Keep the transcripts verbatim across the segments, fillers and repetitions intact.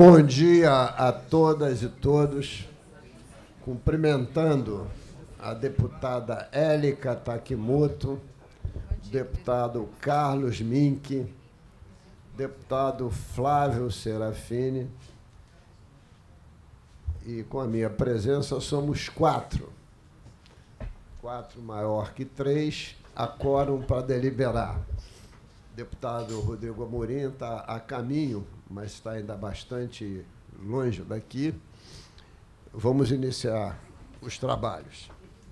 Bom dia a todas e todos. Cumprimentando a deputada Élica Takimoto, deputado Carlos Mink, deputado Flávio Serafini. E com a minha presença somos quatro. Quatro maior que três, a quórum para deliberar. O deputado Rodrigo Amorim está a caminho, mas está ainda bastante longe daqui. Vamos iniciar os trabalhos.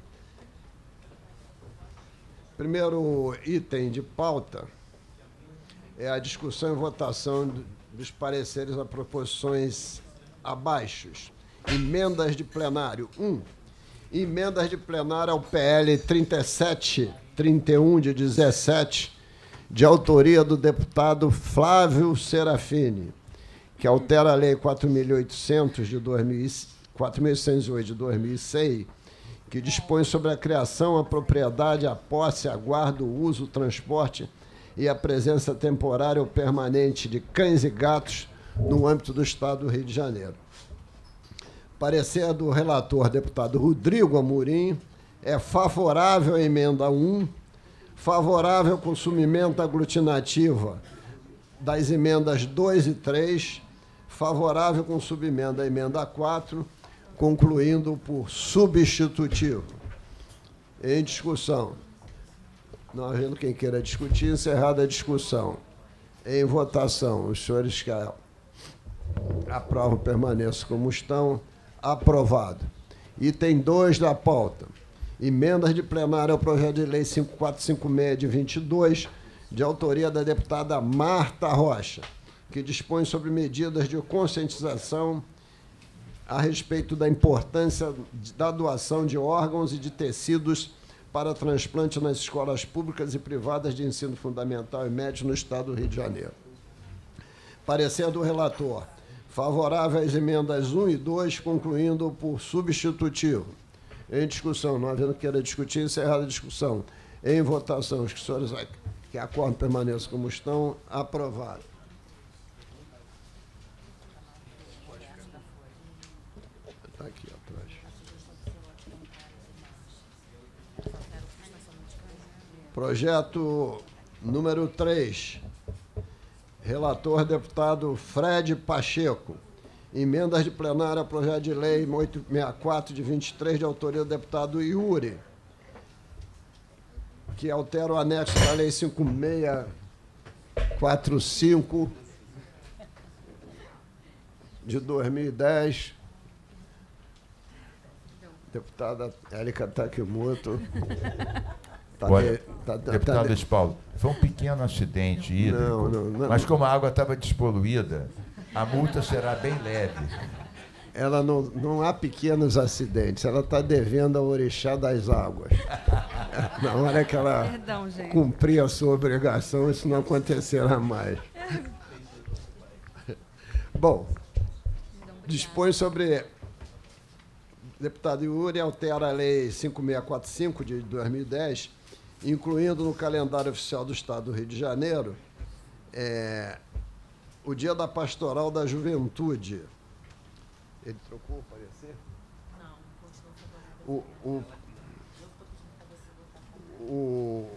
Primeiro item de pauta é a discussão e votação dos pareceres a proposições abaixo. Emendas de plenário. um. Emendas de plenário ao P L trinta e sete trinta e um de dezessete, de autoria do deputado Flávio Serafini, que altera a Lei quatro mil e oitocentos de dois mil e oito de dois mil e seis, que dispõe sobre a criação, a propriedade, a posse, a guarda, o uso, o transporte e a presença temporária ou permanente de cães e gatos no âmbito do Estado do Rio de Janeiro. Parecer do relator, deputado Rodrigo Amorim, é favorável à emenda um, favorável ao consumimento aglutinativo das emendas dois e três, favorável com subemenda à emenda quatro, concluindo por substitutivo. Em discussão. Não havendo quem queira discutir, encerrada a discussão. Em votação, os senhores que aprovam permaneçam como estão. Aprovado. Item dois da pauta. Emendas de plenário ao projeto de lei cinco mil quatrocentos e cinquenta e seis de vinte e dois, de autoria da deputada Marta Rocha, que dispõe sobre medidas de conscientização a respeito da importância da doação de órgãos e de tecidos para transplante nas escolas públicas e privadas de ensino fundamental e médio no Estado do Rio de Janeiro. Parecer do relator. Favorável às emendas um e dois, concluindo por substitutivo. Em discussão, não havendo queira discutir, encerrada a discussão. Em votação, os senhores que acordam permaneçam como estão, aprovado. Está aqui atrás. Projeto número três. Relator, deputado Fred Pacheco. Emendas de plenário a projeto de lei oitocentos e sessenta e quatro, de vinte e três, de autoria do deputado Yuri, que altera o anexo da lei cinco mil seiscentos e quarenta e cinco, de dois mil e dez. Deputada Élica Takimoto. Tá Olha, de, tá, deputado tá de... Paulo, foi um pequeno acidente hídrico, não, não, não, mas como a água estava despoluída, a multa será bem leve. Ela não, não há pequenos acidentes, ela está devendo ao orixá das águas. Na hora que ela Perdão, cumprir a sua obrigação, isso não acontecerá mais. Bom, dispõe sobre... Deputado Yuri altera a lei cinco mil seiscentos e quarenta e cinco, de dois mil e dez, incluindo no calendário oficial do Estado do Rio de Janeiro é, o Dia da Pastoral da Juventude. Ele trocou o parecer? Não. O, o, o,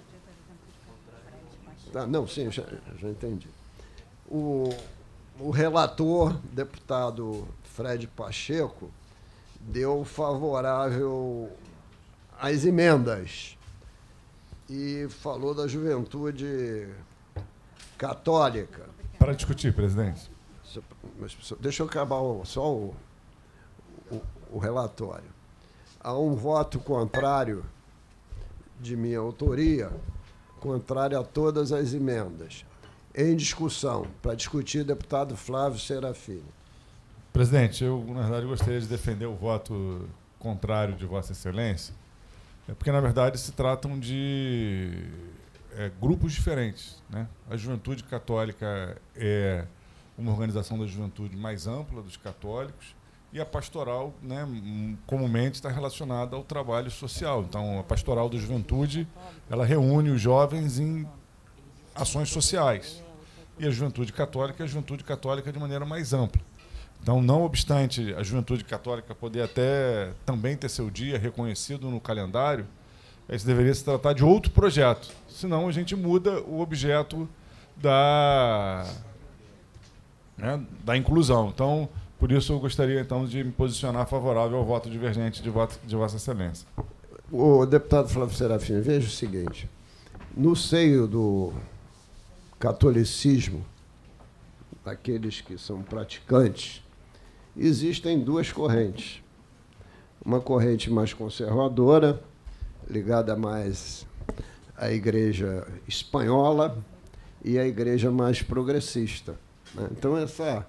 ah, não, sim, já, já entendi. O, o relator, deputado Fred Pacheco, deu favorável às emendas e falou da juventude católica. Para discutir, presidente. Deixa eu acabar só o, o, o relatório. Há um voto contrário de minha autoria, contrário a todas as emendas. Em discussão, para discutir, deputado Flávio Serafini. Presidente, eu, na verdade, gostaria de defender o voto contrário de Vossa Excelência, é porque, na verdade, se tratam de é, grupos diferentes, né? A Juventude Católica é uma organização da juventude mais ampla dos católicos e a pastoral, né, comumente está relacionada ao trabalho social. Então, a pastoral da juventude, ela reúne os jovens em ações sociais. E a juventude católica é a juventude católica de maneira mais ampla. Então, não obstante a juventude católica poder até também ter seu dia reconhecido no calendário, isso deveria se tratar de outro projeto. Senão, a gente muda o objeto da, né, da inclusão. Então, por isso, eu gostaria então de me posicionar favorável ao voto divergente de, voto, de Vossa Excelência. O deputado Flávio Serafim, veja o seguinte. No seio do catolicismo, daqueles que são praticantes, existem duas correntes. Uma corrente mais conservadora, ligada mais à igreja espanhola, e a igreja mais progressista. Né? Então, essa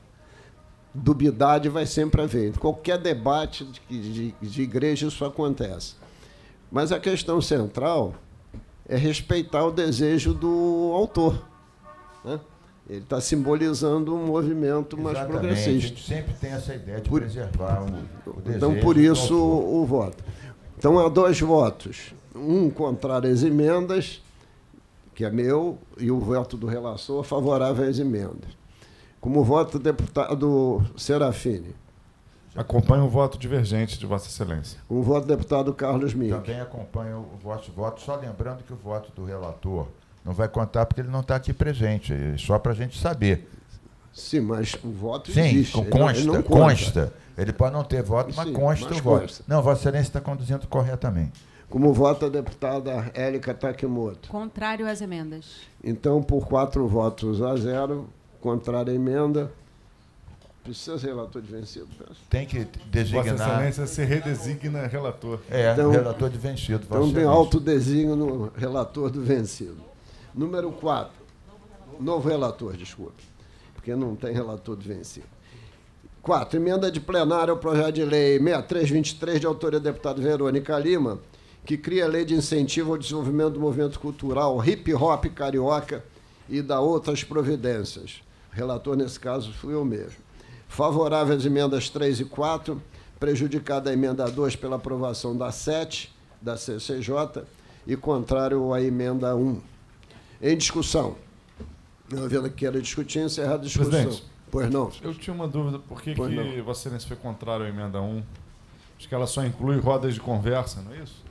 dubiedade vai sempre haver. Em qualquer debate de, de, de igreja, isso acontece. Mas a questão central é respeitar o desejo do autor. Né? Ele está simbolizando um movimento mais Exatamente. progressista. A gente sempre tem essa ideia de por, preservar o, o desejo. Então, por isso, o, o voto. Então, há dois votos. Um contrário às emendas, que é meu, e o voto do relator favorável às emendas. Como voto do deputado Serafini. Acompanho o voto divergente de Vossa Excelência. Como voto do deputado Carlos Mink. Também acompanho o vosso voto, só lembrando que o voto do relator não vai contar porque ele não está aqui presente, só para a gente saber. Sim, mas o voto Sim, existe. Sim, consta, ele não, ele não consta. Ele pode não ter voto, mas Sim, consta mas o voto. Consta. Não, Vossa Excelência está conduzindo corretamente. Como vota a deputada Élica Takimoto? Contrário às emendas. Então, por quatro votos a zero, contrário à emenda, precisa ser relator de vencido. Tem que designar... Vossa Excelência se redesigna relator. É, então, relator de vencido. Então tem autodesigno no relator do vencido. Número quatro. Novo relator, desculpe. Porque não tem relator de vencido. quatro. Emenda de plenário ao projeto de lei sessenta e três vinte e três, de autoria da deputada Verônica Lima, que cria a lei de incentivo ao desenvolvimento do movimento cultural hip-hop carioca e da outras providências. O relator, nesse caso, fui eu mesmo. Favorável às emendas três e quatro, prejudicada a emenda dois pela aprovação da sete, da C C J, e contrário à emenda um. Em discussão. Não havendo que queira discutir, encerrar a discussão. Presidente, pois não. Eu tinha uma dúvida, por que, que não. Vossa Excelência foi contrário à emenda um? Acho que ela só inclui rodas de conversa, não é isso?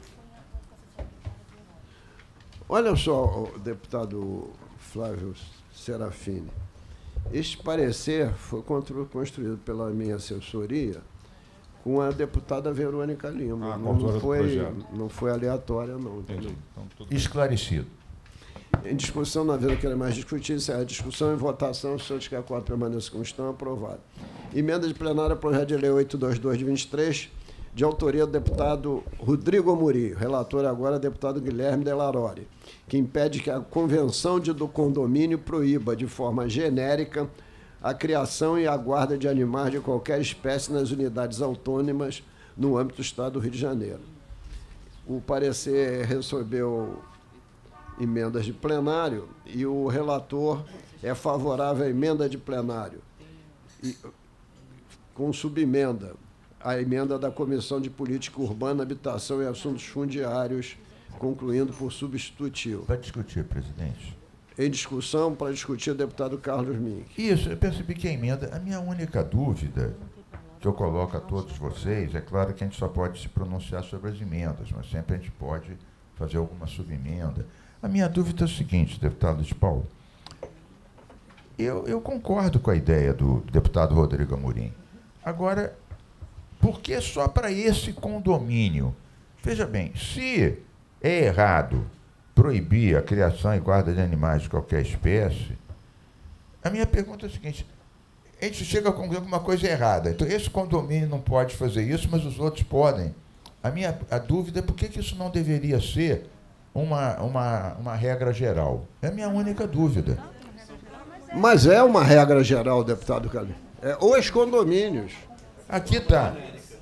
Olha só, deputado Flávio Serafini, este parecer foi construído pela minha assessoria com a deputada Verônica Lima. Ah, não, foi, não foi aleatória, não. Entendi. Então, tudo esclarecido. Em discussão, não havendo querer mais discutir, se a discussão em votação, os senhores que a quatro permaneçam como estão, aprovado. Emenda de plenária, projeto de lei oitocentos e vinte e dois de vinte e três, de autoria do deputado Rodrigo Amorim, relator agora deputado Guilherme Delarore, que impede que a Convenção de, do Condomínio proíba, de forma genérica, a criação e a guarda de animais de qualquer espécie nas unidades autônomas no âmbito do Estado do Rio de Janeiro. O parecer recebeu emendas de plenário e o relator é favorável à emenda de plenário, e, com subemenda, a emenda da Comissão de Política Urbana, Habitação e Assuntos Fundiários, concluindo por substitutivo. Para discutir, presidente. Em discussão, para discutir, o deputado Carlos Mink. Isso, eu percebi que a emenda... A minha única dúvida que eu coloco a todos vocês, é claro que a gente só pode se pronunciar sobre as emendas, mas sempre a gente pode fazer alguma subemenda. A minha dúvida é o seguinte, deputado de Paulo. Eu, eu concordo com a ideia do deputado Rodrigo Amorim. Agora, por que só para esse condomínio? Veja bem, se é errado proibir a criação e guarda de animais de qualquer espécie, a minha pergunta é a seguinte: a gente chega à conclusão que uma coisa é errada. Então, esse condomínio não pode fazer isso, mas os outros podem. A minha a dúvida é por que, que isso não deveria ser uma, uma, uma regra geral. É a minha única dúvida. Mas é uma regra geral, deputado Calil. É, os condomínios. Aqui está.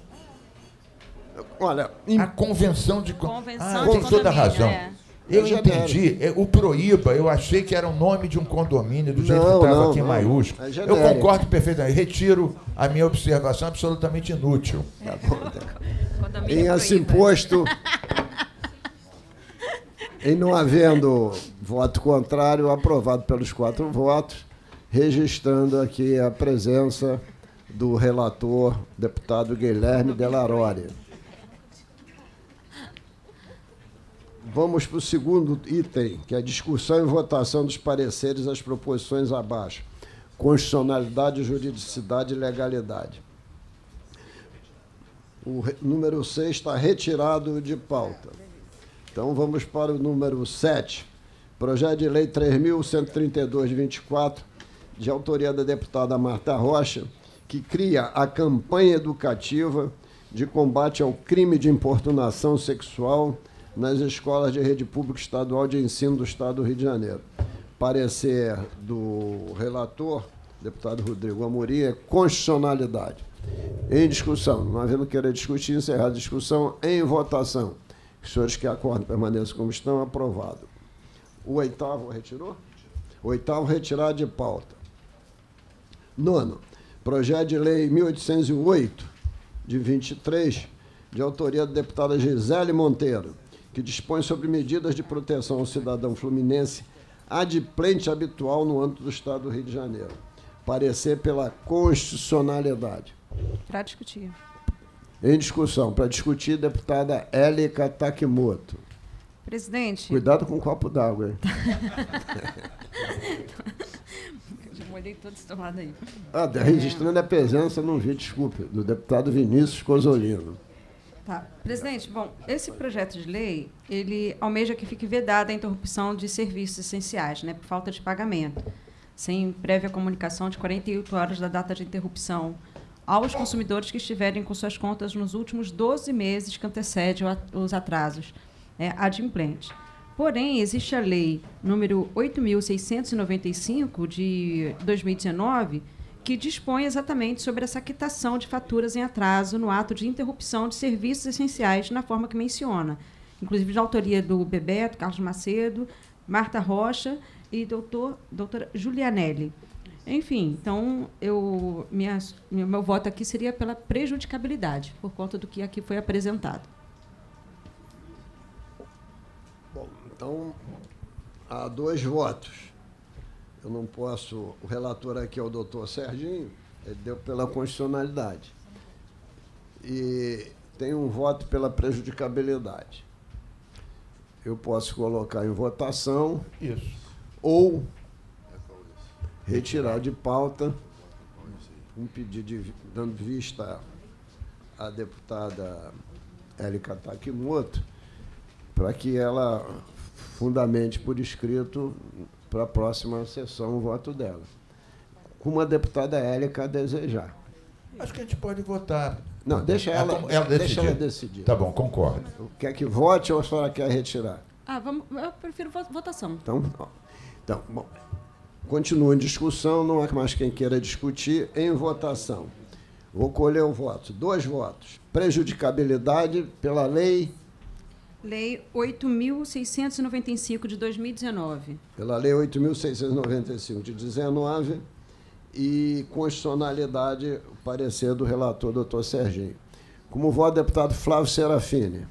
Olha, a convenção de... Convenção ah, de tem toda a razão. É. Eu entendi. É, o Proíba, eu achei que era o nome de um condomínio, do jeito não, que estava não, aqui em não. maiúsculo. É eu concordo perfeitamente. Retiro a minha observação absolutamente inútil. Tá bom, tá. Em assim posto, em não havendo voto contrário, aprovado pelos quatro votos, registrando aqui a presença do relator, deputado Guilherme Della Rore. Vamos para o segundo item, que é a discussão e votação dos pareceres às proposições abaixo. Constitucionalidade, juridicidade e legalidade. O número seis está retirado de pauta. Então, vamos para o número sete. Projeto de Lei três mil cento e trinta e dois, de vinte e quatro, de autoria da deputada Marta Rocha, que cria a campanha educativa de combate ao crime de importunação sexual nas escolas de rede pública estadual de ensino do Estado do Rio de Janeiro. Parecer do relator, deputado Rodrigo Amorim, é constitucionalidade. Em discussão. Não havendo querer discutir, encerrar a discussão. Em votação. Os senhores que acordam permaneçam como estão, aprovado. O oitavo retirou? O oitavo retirado de pauta. Nono. Projeto de Lei mil oitocentos e oito, de vinte e três, de autoria da deputada Gisele Monteiro, que dispõe sobre medidas de proteção ao cidadão fluminense adimplente habitual no âmbito do Estado do Rio de Janeiro. Parecer pela constitucionalidade. Para discutir. Em discussão. Para discutir, deputada Élica Takimoto. Presidente. Cuidado com o copo d'água, hein? Já molhei todo esse lado aí. Ah, registrando a presença, não vi, desculpe, do deputado Vinícius Cosolino. Tá. Presidente, bom, esse projeto de lei, ele almeja que fique vedada a interrupção de serviços essenciais, né, por falta de pagamento, sem prévia comunicação de quarenta e oito horas da data de interrupção aos consumidores que estiverem com suas contas nos últimos doze meses que antecedem os atrasos, né, adimplentes. Porém, existe a lei número oito mil seiscentos e noventa e cinco, de dois mil e dezenove, que dispõe exatamente sobre essa quitação de faturas em atraso no ato de interrupção de serviços essenciais na forma que menciona, inclusive de autoria do Bebeto, Carlos Macedo, Marta Rocha e doutor, doutora Julianelli. Enfim, então, eu, minha, meu voto aqui seria pela prejudicabilidade, por conta do que aqui foi apresentado. Bom, então, há dois votos. Eu não posso... O relator aqui é o doutor Serginho, ele deu pela constitucionalidade. E tem um voto pela prejudicabilidade. Eu posso colocar em votação. Isso. Ou retirar de pauta um pedido, de, dando vista à deputada Élica Takimoto, para que ela fundamente por escrito para a próxima sessão o voto dela, como a deputada Élica desejar. Acho que a gente pode votar. Não, deixa ela, ela, ela deixa ela decidir. Tá bom, concordo. Quer que vote ou a senhora quer retirar? Ah, vamos, eu prefiro votação. Então, ó, então bom, continua em discussão, não há mais quem queira discutir. Em votação. Vou colher o voto. Dois votos. Prejudicabilidade pela lei... Lei oito mil seiscentos e noventa e cinco, de dois mil e dezenove. Pela Lei oito mil seiscentos e noventa e cinco, de dezenove, e constitucionalidade, o parecer do relator, doutor Serginho. Como voto, deputado Flávio Serafini.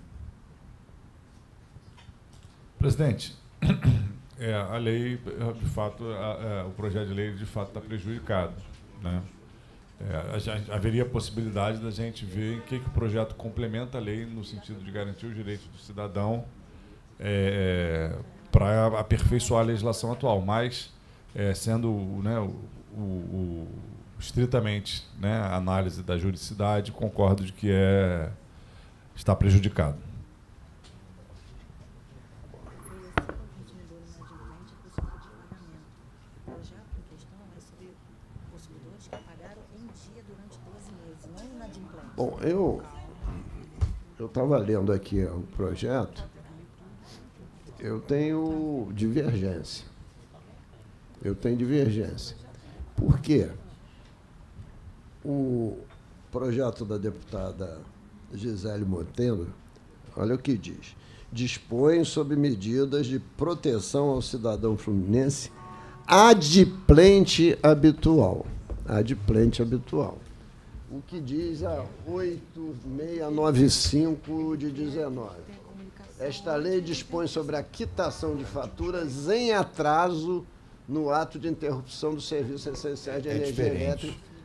Presidente, é, a lei, de fato, a, a, o projeto de lei, de fato, está prejudicado, né? É, a gente, haveria a possibilidade da gente ver em que, que o projeto complementa a lei no sentido de garantir os direitos do cidadão é, para aperfeiçoar a legislação atual, mas é, sendo, né, o, o, o, estritamente, né, a análise da juridicidade, concordo de que é, está prejudicado. Bom, eu eu estava lendo aqui o projeto, eu tenho divergência. Eu tenho divergência. Por quê? O projeto da deputada Gisele Monteiro, olha o que diz. Dispõe sobre medidas de proteção ao cidadão fluminense adimplente habitual. Adimplente habitual. O que diz a oito mil seiscentos e noventa e cinco de dezenove. Esta lei dispõe sobre a quitação de faturas em atraso no ato de interrupção do serviço essencial de É energia diferente. elétrica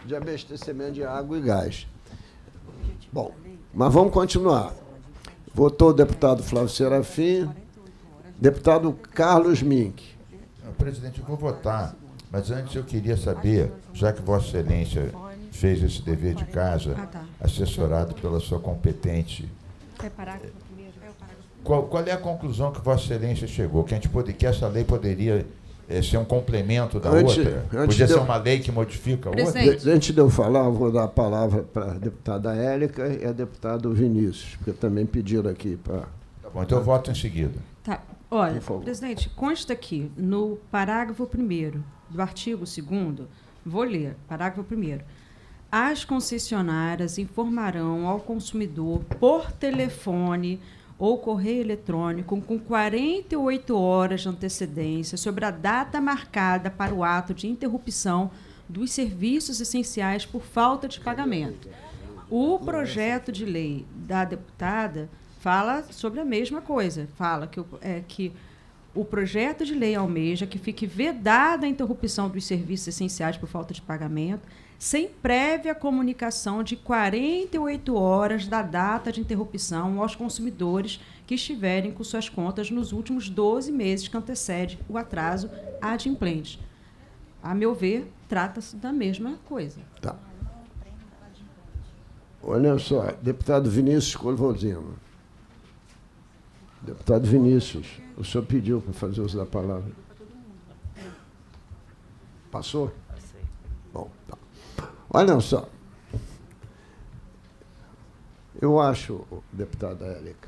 de abastecimento de água e gás. Bom, mas vamos continuar. Votou o deputado Flávio Serafim, deputado Carlos Mink. Presidente, eu vou votar, mas antes eu queria saber, já que Vossa Excelência fez esse dever de casa, Ah, tá. assessorado pela sua competente, É parágrafo primeiro. qual, qual é a conclusão que Vossa Excelência chegou? Que, a gente pode, que essa lei poderia eh, ser um complemento da Antes- outra? antes Podia de ser eu- uma lei que modifica a outra? Presidente. Antes de eu falar, eu vou dar a palavra para a deputada Élica e a deputada Vinícius, porque também pediram aqui para... Tá bom, então eu voto em seguida. Tá. Olha, Por favor. presidente, consta aqui no parágrafo primeiro do artigo segundo, vou ler, parágrafo primeiro. As concessionárias informarão ao consumidor por telefone ou correio eletrônico com quarenta e oito horas de antecedência sobre a data marcada para o ato de interrupção dos serviços essenciais por falta de pagamento. O projeto de lei da deputada fala sobre a mesma coisa. Fala que, o- é, que o projeto de lei almeja que fique vedada a interrupção dos serviços essenciais por falta de pagamento, sem prévia comunicação de quarenta e oito horas da data de interrupção aos consumidores que estiverem com suas contas nos últimos doze meses que antecede o atraso adimplente. A meu ver, trata-se da mesma coisa. Tá. Olha só, deputado Vinícius Corvozino. Deputado Vinícius, o senhor pediu para fazer uso da palavra. Passou? Bom, tá. Olha só. Eu acho, deputada Élica,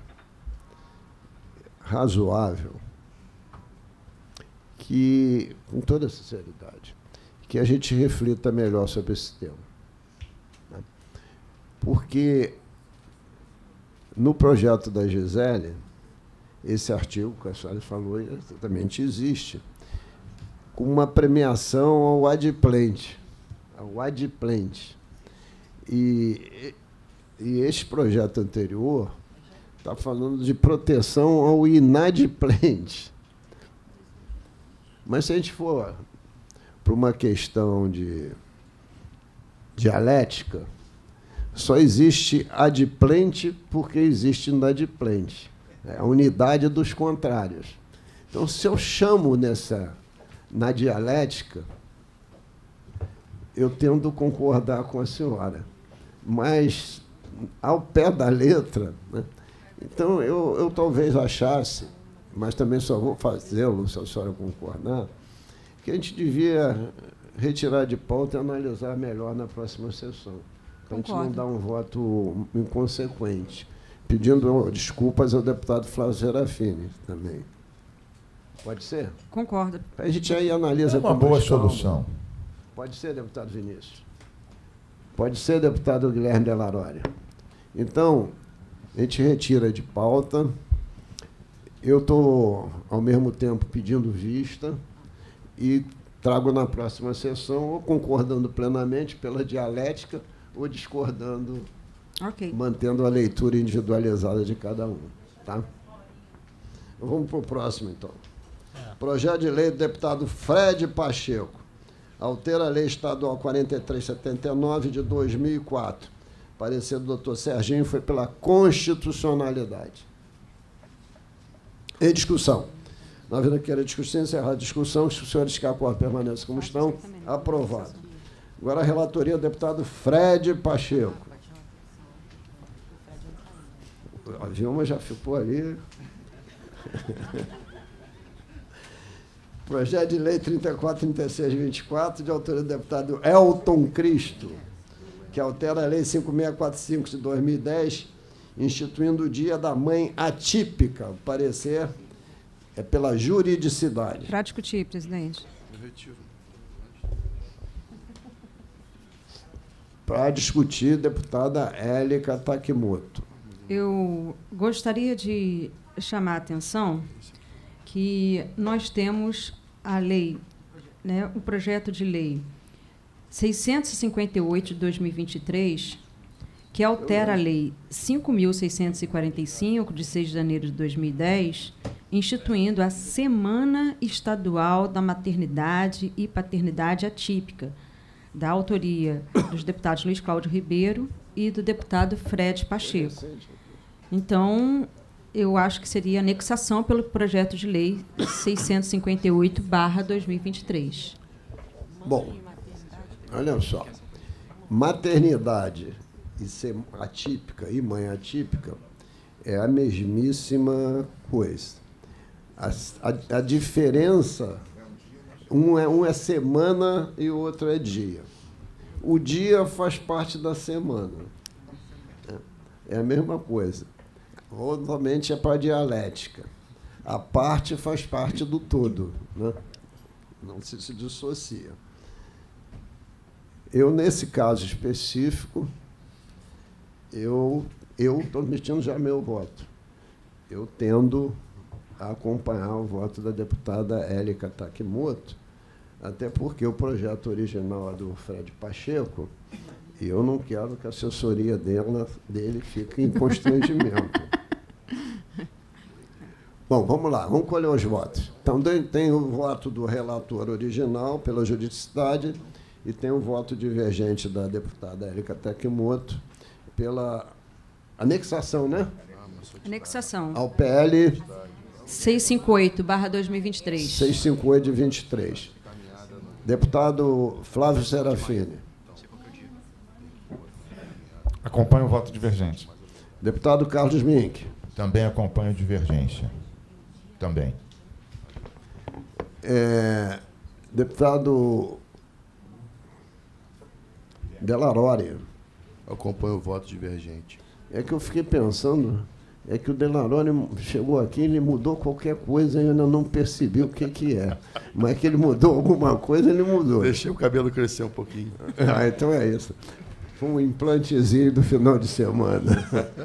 razoável que, com toda sinceridade, que a gente reflita melhor sobre esse tema. Né? Porque no projeto da Gisele, esse artigo que a senhora falou exatamente existe, com uma premiação ao adimplente, ao adimplente. E, e este projeto anterior está falando de proteção ao inadimplente. Mas se a gente for para uma questão de dialética, só existe adimplente porque existe inadimplente. É a unidade dos contrários. Então, se eu chamo nessa, na dialética, eu tendo a concordar com a senhora. Mas, ao pé da letra, né? Então, eu, eu talvez achasse, mas também só vou fazê-lo se a senhora concordar, que a gente devia retirar de pauta e analisar melhor na próxima sessão. Para a gente não Concordo. dar um voto inconsequente. Pedindo desculpas ao deputado Flávio Serafini também. Pode ser? Concordo. A gente aí analisa É uma com boa mais calma. solução. Pode ser, deputado Vinícius? Pode ser, deputado Guilherme Delarore? Então, a gente retira de pauta. Eu estou, ao mesmo tempo, pedindo vista e trago na próxima sessão, ou concordando plenamente pela dialética, ou discordando, Ok. mantendo a leitura individualizada de cada um. Tá? Vamos para o próximo, então. Projeto de lei do deputado Fred Pacheco. Altera a Lei Estadual quarenta e três setenta e nove de dois mil e quatro. Parecer do doutor Serginho foi pela constitucionalidade. Em discussão. Na vida que era discussão, encerrar a discussão, se os senhores que acordam permaneçam como estão, aprovado. Agora a relatoria do deputado Fred Pacheco. A Vilma já ficou ali. Projeto de Lei trinta e quatro, trinta e seis, vinte e quatro, de autoria do deputado Elton Cristo, que altera a Lei cinco mil seiscentos e quarenta e cinco de dois mil e dez, instituindo o Dia da Mãe Atípica. O parecer é pela juridicidade. Para discutir, presidente. Para discutir, deputada Élica Takimoto. Eu gostaria de chamar a atenção que nós temos a lei, né, o projeto de lei seiscentos e cinquenta e oito de dois mil e vinte e três, que altera a lei cinco mil seiscentos e quarenta e cinco, de seis de janeiro de dois mil e dez, instituindo a Semana Estadual da Maternidade e Paternidade Atípica, da autoria dos deputados Luiz Cláudio Ribeiro e do deputado Fred Pacheco. Então, eu acho que seria anexação pelo projeto de lei seiscentos e cinquenta e oito barra dois mil e vinte e três. Bom, olha só. Maternidade e ser atípica e mãe atípica é a mesmíssima coisa. A, a, a diferença, um é, um é semana e o outro é dia. O dia faz parte da semana. É a mesma coisa. Obviamente é para a dialética. A parte faz parte do todo, né? Não se, se dissocia. Eu, nesse caso específico, eu eu estou emitindo já meu voto. Eu tendo a acompanhar o voto da deputada Élica Takimoto, até porque o projeto original é do Fred Pacheco, e eu não quero que a assessoria dela, dele fique em constrangimento. Bom, vamos lá, vamos colher os votos. Então, tem o voto do relator original pela juridicidade e tem o voto divergente da deputada Élica Takimoto pela anexação, né? Anexação. Ao P L seiscentos e cinquenta e oito barra dois mil e vinte e três. seiscentos e cinquenta e oito de vinte e três. Deputado Flávio Serafini. Acompanho o voto divergente. Deputado Carlos Mink. Também acompanho divergência. Também. É, deputado Delarore. Acompanho o voto divergente. É que eu fiquei pensando, é que o Delarore chegou aqui, ele mudou qualquer coisa e eu ainda não percebi o que, que é. Mas que ele mudou alguma coisa, ele mudou. Deixei o cabelo crescer um pouquinho. Ah, então é isso. Foi um implantezinho do final de semana.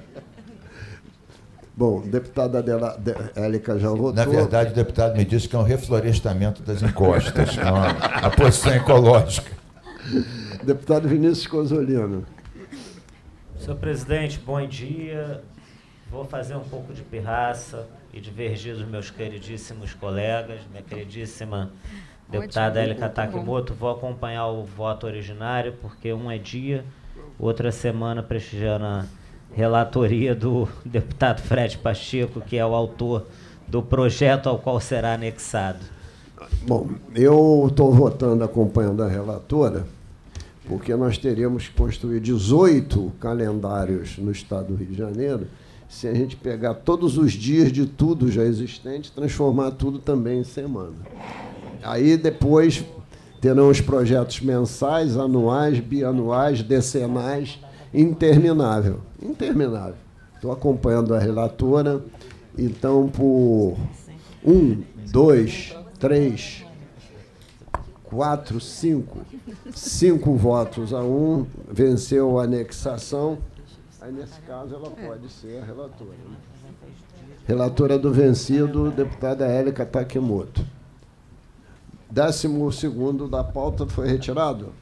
Bom, deputada Adela, de, Élica já votou. Na verdade, o deputado me disse que é um reflorestamento das encostas, não a, a posição ecológica. Deputado Vinícius Cozzolino. Senhor presidente, bom dia. Vou fazer um pouco de pirraça e divergir dos meus queridíssimos colegas, minha queridíssima deputada Élica Takimoto. Vou acompanhar o voto originário, porque um é dia, outra semana prestigiando a relatoria do deputado Fred Pacheco, que é o autor do projeto ao qual será anexado. Bom, eu estou votando acompanhando a relatora, porque nós teríamos que construir dezoito calendários no estado do Rio de Janeiro, se a gente pegar todos os dias de tudo já existente e transformar tudo também em semana. Aí depois terão os projetos mensais, anuais, bianuais, decenais, interminável. Interminável. Estou acompanhando a relatora, então por um, dois, três, quatro, cinco, cinco votos a um, venceu a anexação. Aí, nesse caso, ela pode ser a relatora. Né? Relatora do vencido, deputada Élica Takimoto. Décimo segundo da pauta foi retirado?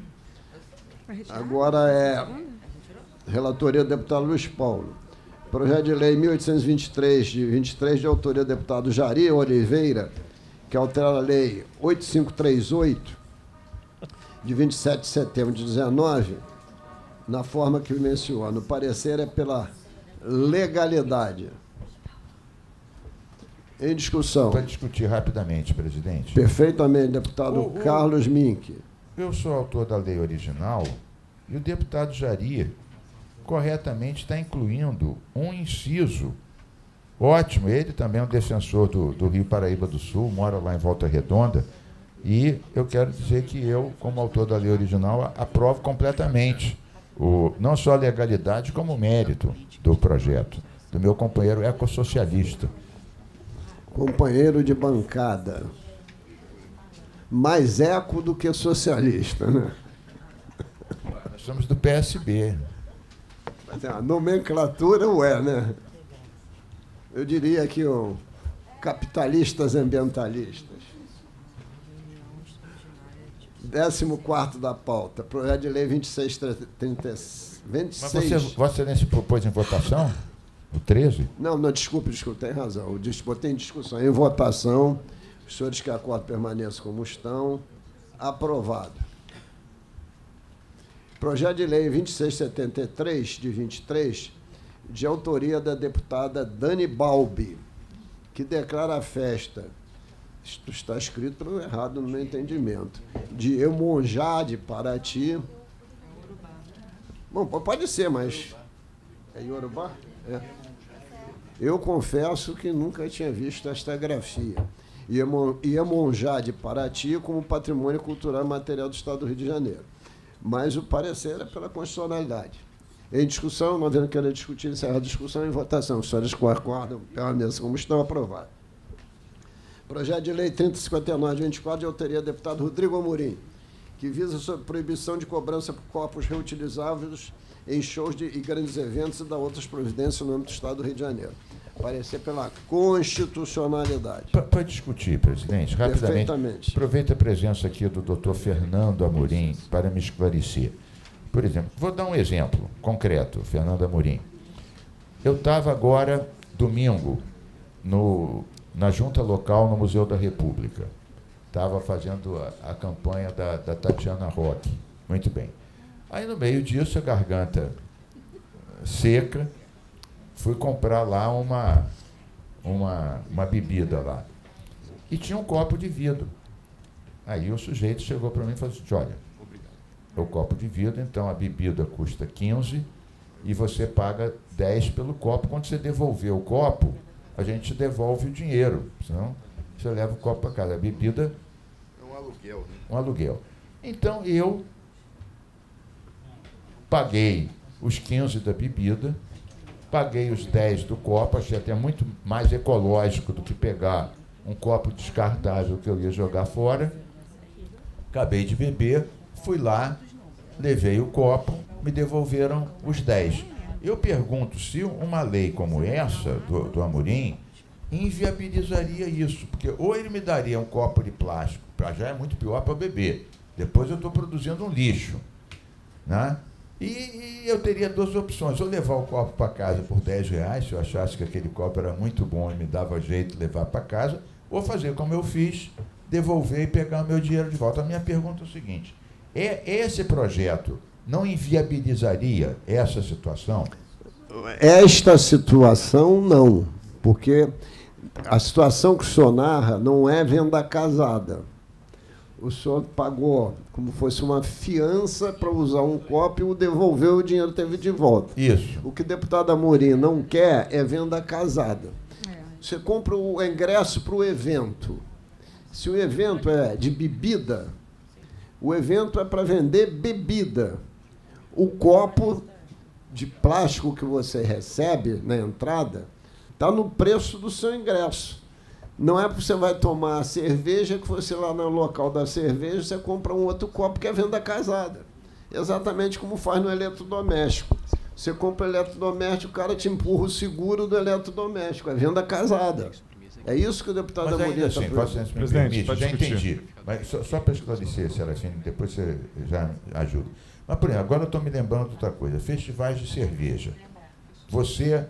Agora é relatoria do deputado Luiz Paulo. Projeto de lei mil oitocentos e vinte e três, de vinte e três, de autoria do deputado Jari Oliveira, que altera a lei oito mil quinhentos e trinta e oito, de vinte e sete de setembro de dezenove, na forma que menciona. O parecer é pela legalidade. Em discussão. Para discutir rapidamente, presidente. Perfeitamente, deputado o, o, Carlos Mink. Eu sou autor da lei original e o deputado Jari corretamente está incluindo um inciso ótimo. Ele também é um defensor do, do Rio Paraíba do Sul, mora lá em Volta Redonda, e eu quero dizer que eu, como autor da lei original, aprovo completamente o, não só a legalidade, como o mérito do projeto, do meu companheiro ecossocialista. Companheiro de bancada. Mais eco do que socialista, né? Nós somos do P S B. Mas a nomenclatura é, né? Eu diria que o capitalistas ambientalistas. Décimo quarto da pauta, projeto de lei vinte e seis, trinta, vinte e seis. Mas você, Vossa Excelência propôs em votação? O treze? Não, não, desculpe, desculpe, tem razão. Eu botei em discussão. Em votação, os senhores que acordam permaneçam como estão. Aprovado. Projeto de Lei vinte e seis setenta e três, de vinte e três, de autoria da deputada Dani Balbi, que declara a festa, isto está escrito errado no meu entendimento, de Iemonjá de Paraty. Bom, pode ser, mas... É Iorubá? É. Eu confesso que nunca tinha visto esta grafia. Iemonjá de Paraty como patrimônio cultural e material do Estado do Rio de Janeiro. Mas o parecer é pela constitucionalidade. Em discussão, não havendo querer discutir, encerrar a discussão em votação. Os senhores concordam pela mesa como estão aprovados. Projeto de Lei trinta e cinquenta e nove, de vinte e quatro, de autoria do deputado Rodrigo Amorim, que visa a proibição de cobrança por copos reutilizáveis em shows de, e grandes eventos e da outras providências no âmbito do Estado do Rio de Janeiro. Parecer pela constitucionalidade. Para discutir, presidente, rapidamente. Perfeitamente. Aproveita a presença aqui do doutor Fernando Amorim para me esclarecer. Por exemplo, vou dar um exemplo concreto, Fernando Amorim. Eu estava agora, domingo, no, na junta local no Museu da República. Estava fazendo a, a campanha da, da Tatiana Roque. Muito bem. Aí, no meio disso, a garganta seca, fui comprar lá uma, uma, uma bebida lá. E tinha um copo de vidro. Aí o sujeito chegou para mim e falou assim, olha, o copo de vidro, então a bebida custa quinze e você paga dez pelo copo. Quando você devolver o copo, a gente devolve o dinheiro, senão você leva o copo para casa. A bebida... É um aluguel, né? Um aluguel. Então eu paguei os quinze da bebida, paguei os dez do copo, achei até muito mais ecológico do que pegar um copo descartável que eu ia jogar fora. Acabei de beber, fui lá, levei o copo, me devolveram os dez. Eu pergunto se uma lei como essa, do, do Amorim, inviabilizaria isso, porque ou ele me daria um copo de plástico, para já é muito pior para beber, depois eu estou produzindo um lixo, né? E, e eu teria duas opções, ou levar o copo para casa por dez reais, se eu achasse que aquele copo era muito bom e me dava jeito de levar para casa, ou fazer como eu fiz, devolver e pegar o meu dinheiro de volta. A minha pergunta é o seguinte, é, esse projeto não inviabilizaria essa situação? Esta situação, não, porque a situação que o senhor narra não é venda casada. O senhor pagou como fosse uma fiança para usar um copo e o devolveu, o dinheiro teve de volta. Isso. O que o deputado Amorim não quer é venda casada. É. Você compra o ingresso para o evento. Se o evento é de bebida, o evento é para vender bebida. O copo de plástico que você recebe na entrada está no preço do seu ingresso. Não é porque você vai tomar a cerveja que você lá no local da cerveja você compra um outro copo que é venda casada. Exatamente como faz no eletrodoméstico. Você compra eletrodoméstico, o cara te empurra o seguro do eletrodoméstico. É venda casada. É isso que o deputado Amorim está falando. Presidente, já entendi. Mas só, só para esclarecer, Serafim, depois você já ajuda. Mas, por exemplo, agora eu estou me lembrando de outra coisa. Festivais de cerveja. Você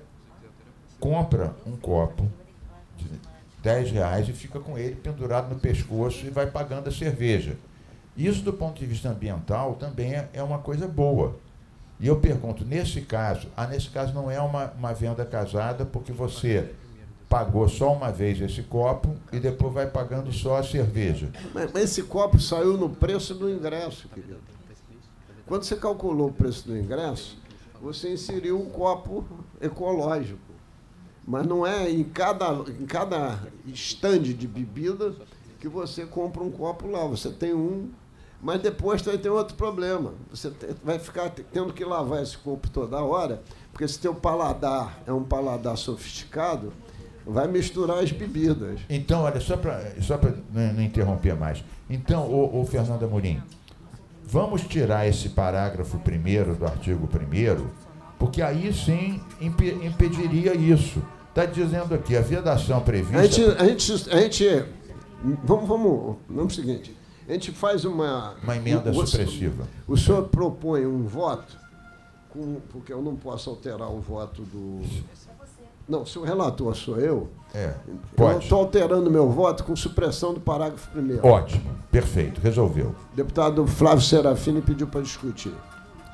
compra um copo de dez reais e fica com ele pendurado no pescoço e vai pagando a cerveja. Isso, do ponto de vista ambiental, também é, é uma coisa boa. E eu pergunto, nesse caso, ah, nesse caso não é uma, uma venda casada, porque você pagou só uma vez esse copo e depois vai pagando só a cerveja. Mas, mas esse copo saiu no preço do ingresso, querido. Quando você calculou o preço do ingresso, você inseriu um copo ecológico. Mas não é em cada, em cada estande de bebida que você compra um copo lá. Você tem um, mas depois vai ter outro problema. Você vai ficar tendo que lavar esse copo toda hora, porque se teu paladar é um paladar sofisticado, vai misturar as bebidas. Então, olha, só para só para não, não interromper mais. Então, o, o Fernando Amorim, vamos tirar esse parágrafo primeiro do artigo primeiro, porque aí sim imp, impediria isso. Está dizendo aqui, a vedação prevista... A gente... A gente, a gente vamos, vamos, vamos o seguinte, a gente faz uma... Uma emenda o, supressiva. O senhor propõe um voto, com, porque eu não posso alterar o voto do... Não, se o relator sou eu, é, pode. Eu estou alterando meu voto com supressão do parágrafo primeiro. Ótimo, perfeito, resolveu. O deputado Flávio Serafini pediu para discutir.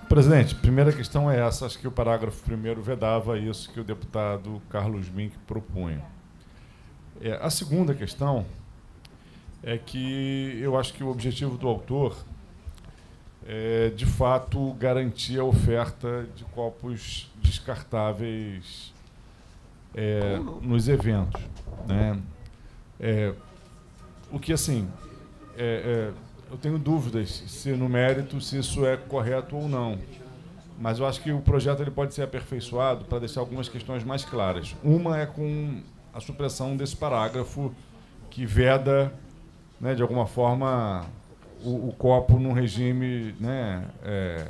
Presidente, primeira questão é essa. Acho que o parágrafo primeiro vedava isso que o deputado Carlos Mink propunha. É, a segunda questão é que eu acho que o objetivo do autor é, de fato, garantir a oferta de copos descartáveis é, nos eventos, né? É, o que, assim, é, é, eu tenho dúvidas se, no mérito, se isso é correto ou não. Mas eu acho que o projeto ele pode ser aperfeiçoado para deixar algumas questões mais claras. Uma é com a supressão desse parágrafo que veda, né, de alguma forma, o, o copo num regime, né, é,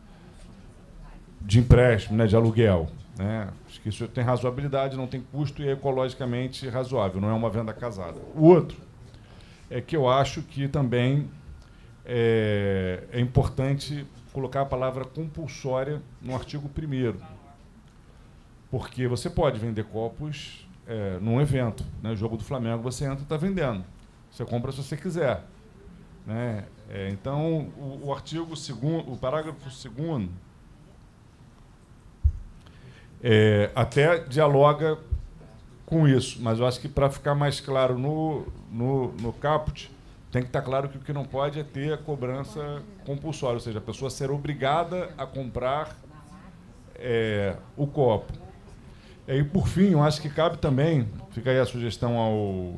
de empréstimo, né, de aluguel. Né? Acho que isso tem razoabilidade, não tem custo e é ecologicamente razoável, não é uma venda casada. O outro é que eu acho que também é, é importante colocar a palavra compulsória no artigo primeiro, porque você pode vender copos é, num evento, né? O jogo do Flamengo você entra e está vendendo, você compra se você quiser, né? É, então o, o artigo segundo, o parágrafo segundo é, até dialoga com isso, mas eu acho que para ficar mais claro no, no, no caput, tem que estar claro que o que não pode é ter a cobrança compulsória, ou seja, a pessoa ser obrigada a comprar é, o copo. E, por fim, eu acho que cabe também, fica aí a sugestão ao,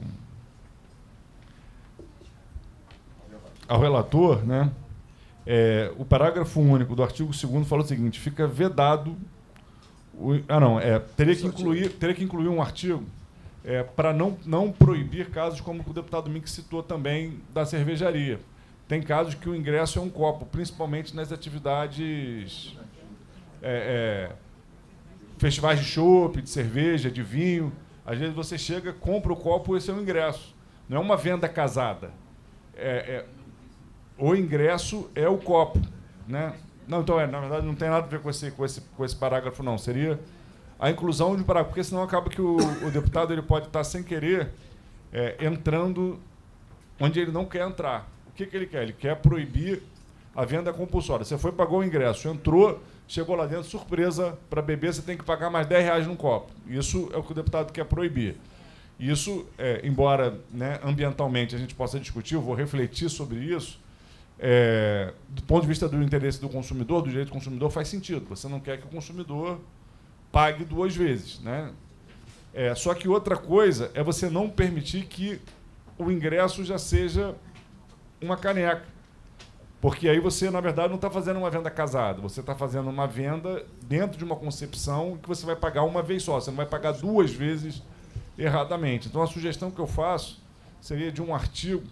ao relator, né? É, o parágrafo único do artigo segundo fala o seguinte: fica vedado. O, ah, não, é, teria que incluir, teria que incluir um artigo É, para não, não proibir casos como o deputado Mink citou também da cervejaria. Tem casos que o ingresso é um copo, principalmente nas atividades, é, é, festivais de chopp, de cerveja, de vinho. Às vezes você chega, compra o copo e esse é o ingresso. Não é uma venda casada. É, é, o ingresso é o copo. Né? Não, então, é, na verdade, não tem nada a ver com esse, com esse, com esse parágrafo, não. Seria a inclusão de um parágrafo, porque senão acaba que o, o deputado ele pode estar, sem querer, é, entrando onde ele não quer entrar. O que, que ele quer? Ele quer proibir a venda compulsória. Você foi, pagou o ingresso, entrou, chegou lá dentro, surpresa, para beber você tem que pagar mais dez reais num copo. Isso é o que o deputado quer proibir. Isso, é, embora, né, ambientalmente a gente possa discutir, eu vou refletir sobre isso, é, do ponto de vista do interesse do consumidor, do direito do consumidor, faz sentido. Você não quer que o consumidor pague duas vezes, né? É, só que outra coisa é você não permitir que o ingresso já seja uma caneca. Porque aí você, na verdade, não está fazendo uma venda casada, você está fazendo uma venda dentro de uma concepção que você vai pagar uma vez só, você não vai pagar duas vezes erradamente. Então, a sugestão que eu faço seria de um artigo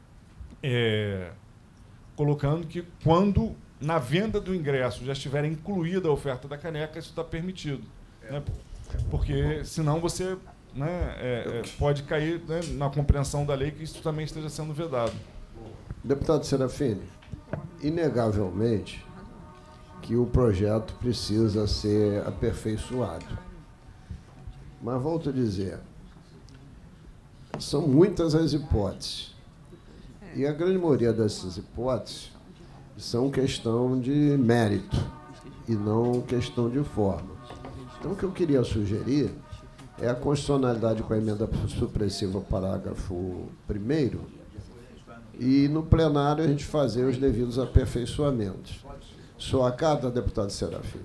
é, colocando que quando na venda do ingresso já estiver incluída a oferta da caneca, isso está permitido. É. Né? Porque, senão, você, né, é, é, pode cair, né, na compreensão da lei que isso também esteja sendo vedado. Deputado Serafini, inegavelmente que o projeto precisa ser aperfeiçoado. Mas, volto a dizer, são muitas as hipóteses. E a grande maioria dessas hipóteses são questão de mérito e não questão de forma. Então, o que eu queria sugerir é a constitucionalidade com a emenda supressiva parágrafo primeiro e, no plenário, a gente fazer os devidos aperfeiçoamentos. Sou acata, deputado Serafim.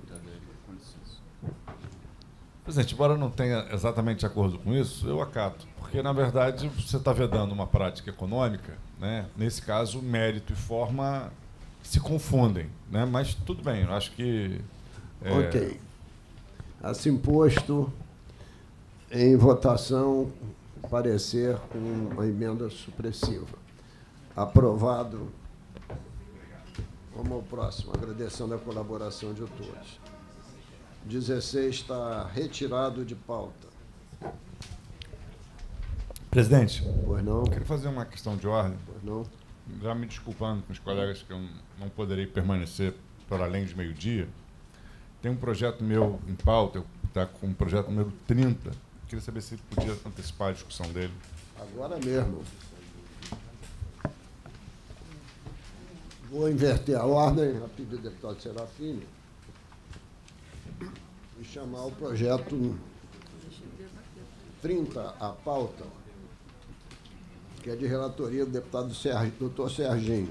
Presidente, embora eu não tenha exatamente acordo com isso, eu acato, porque, na verdade, você está vedando uma prática econômica, né? Nesse caso, mérito e forma se confundem, né? Mas tudo bem, eu acho que... É... Ok. Assim posto, em votação, parecer com uma emenda supressiva. Aprovado. Vamos ao próximo, agradecendo a colaboração de todos. dezesseis está retirado de pauta. Presidente, Pois não? eu queria fazer uma questão de ordem. Pois não? Já me desculpando com os colegas que eu não poderei permanecer por além de meio-dia, tem um projeto meu em pauta, está com o projeto número trinta. Queria saber se podia antecipar a discussão dele. Agora mesmo. Vou inverter a ordem, a pedido do deputado Serafini, e chamar o projeto trinta à pauta, que é de relatoria do deputado Sergi, doutor Serginho.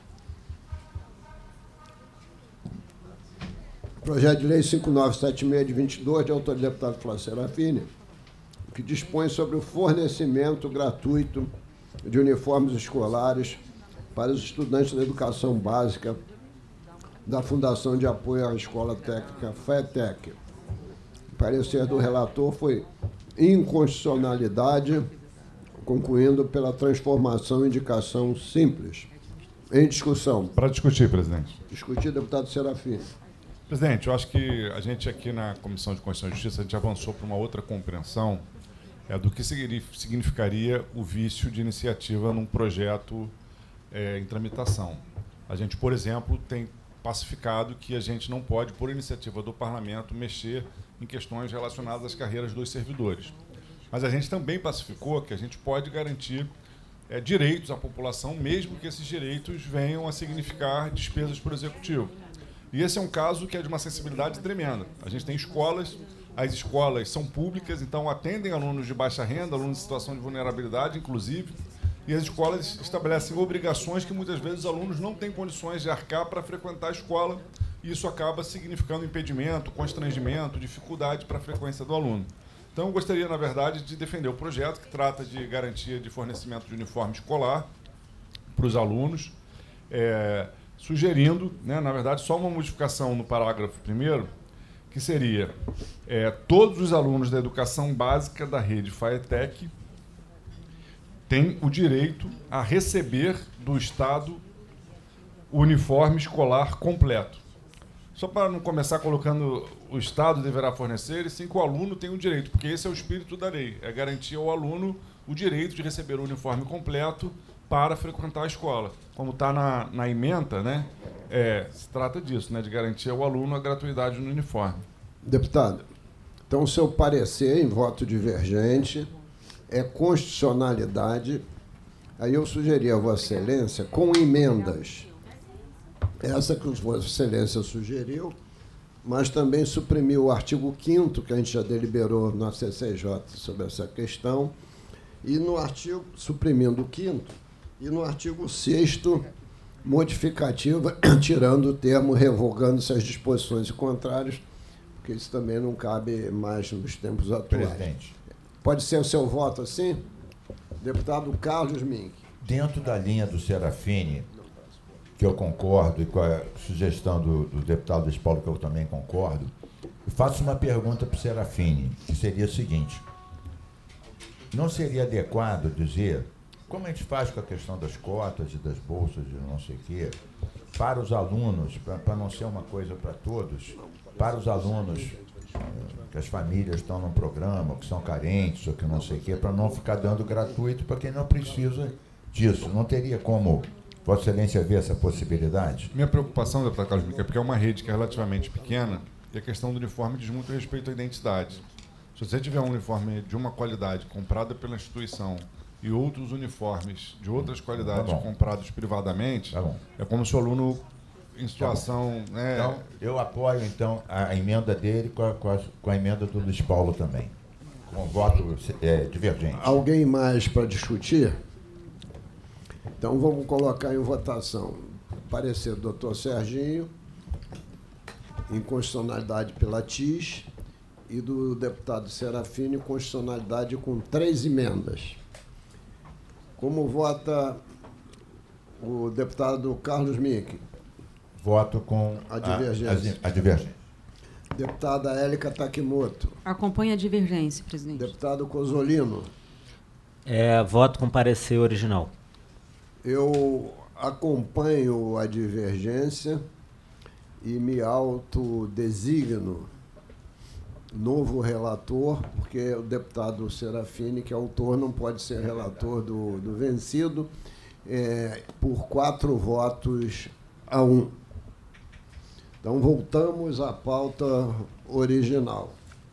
Projeto de Lei cinco mil novecentos e setenta e seis, de vinte e dois, de autoria do deputado Flávio Serafini, que dispõe sobre o fornecimento gratuito de uniformes escolares para os estudantes da educação básica da Fundação de Apoio à Escola Técnica FETEC. O parecer do relator foi inconstitucionalidade, concluindo pela transformação em indicação simples. Em discussão. Para discutir, presidente. Discutir, deputado Serafini. Presidente, eu acho que a gente aqui na Comissão de Constituição e Justiça, a gente avançou para uma outra compreensão é, do que significaria o vício de iniciativa num projeto é, em tramitação. A gente, por exemplo, tem pacificado que a gente não pode, por iniciativa do Parlamento, mexer em questões relacionadas às carreiras dos servidores. Mas a gente também pacificou que a gente pode garantir é, direitos à população, mesmo que esses direitos venham a significar despesas para o Executivo. E esse é um caso que é de uma sensibilidade tremenda. A gente tem escolas, as escolas são públicas, então atendem alunos de baixa renda, alunos em situação de vulnerabilidade, inclusive, e as escolas estabelecem obrigações que muitas vezes os alunos não têm condições de arcar para frequentar a escola, e isso acaba significando impedimento, constrangimento, dificuldade para a frequência do aluno. Então, eu gostaria, na verdade, de defender o projeto que trata de garantia de fornecimento de uniforme escolar para os alunos, é, sugerindo, né, na verdade, só uma modificação no parágrafo primeiro, que seria é, todos os alunos da educação básica da rede FAETEC têm o direito a receber do Estado o uniforme escolar completo. Só para não começar colocando o Estado deverá fornecer, e sim que o aluno tem o direito, porque esse é o espírito da lei, é garantir ao aluno o direito de receber o uniforme completo para frequentar a escola. Como está na, na ementa, né, é, se trata disso, né, de garantir ao aluno a gratuidade no uniforme. Deputado, então o seu parecer em voto divergente é constitucionalidade. Aí eu sugeri a Vossa Excelência, com emendas, essa que Vossa Excelência sugeriu, mas também suprimiu o artigo quinto, que a gente já deliberou na C C J sobre essa questão, e no artigo, suprimindo o quinto, e no artigo sexto, modificativa, tirando o termo revogando-se as disposições contrárias, porque isso também não cabe mais nos tempos atuais. Presidente. Pode ser o seu voto assim? Deputado Carlos Mink. Dentro da linha do Serafini, que eu concordo, e com a sugestão do, do deputado Luiz Paulo, que eu também concordo, eu faço uma pergunta para o Serafini, que seria a seguinte: não seria adequado dizer, como a gente faz com a questão das cotas e das bolsas de não sei o quê, para os alunos, para não ser uma coisa para todos, para os alunos que as famílias estão num programa, que são carentes, ou que não sei o quê, para não ficar dando gratuito para quem não precisa disso. Não teria como Vossa Excelência ver essa possibilidade? Minha preocupação, deputado Carlos Mink, é porque é uma rede que é relativamente pequena e a questão do uniforme diz muito respeito à identidade. Se você tiver um uniforme de uma qualidade comprada pela instituição e outros uniformes de outras qualidades tá comprados privadamente, tá é como se o aluno em situação... Tá né, então, eu apoio, então, a emenda dele com a, com a, com a emenda do Luiz Paulo também, com voto é, divergente. Alguém mais para discutir? Então, vamos colocar em votação o parecer do doutor Serginho, inconstitucionalidade pela T I S, e do deputado Serafini, constitucionalidade com três emendas. Como vota o deputado Carlos Mink? Voto com a divergência. A, a, a divergência. Deputada Élica Takimoto. Acompanha a divergência, presidente. Deputado Cozzolino. É, voto com parecer original. Eu acompanho a divergência e me autodesigno novo relator, porque o deputado Serafini, que é autor, não pode ser relator do, do vencido, é, por quatro votos a um. Então, voltamos à pauta original,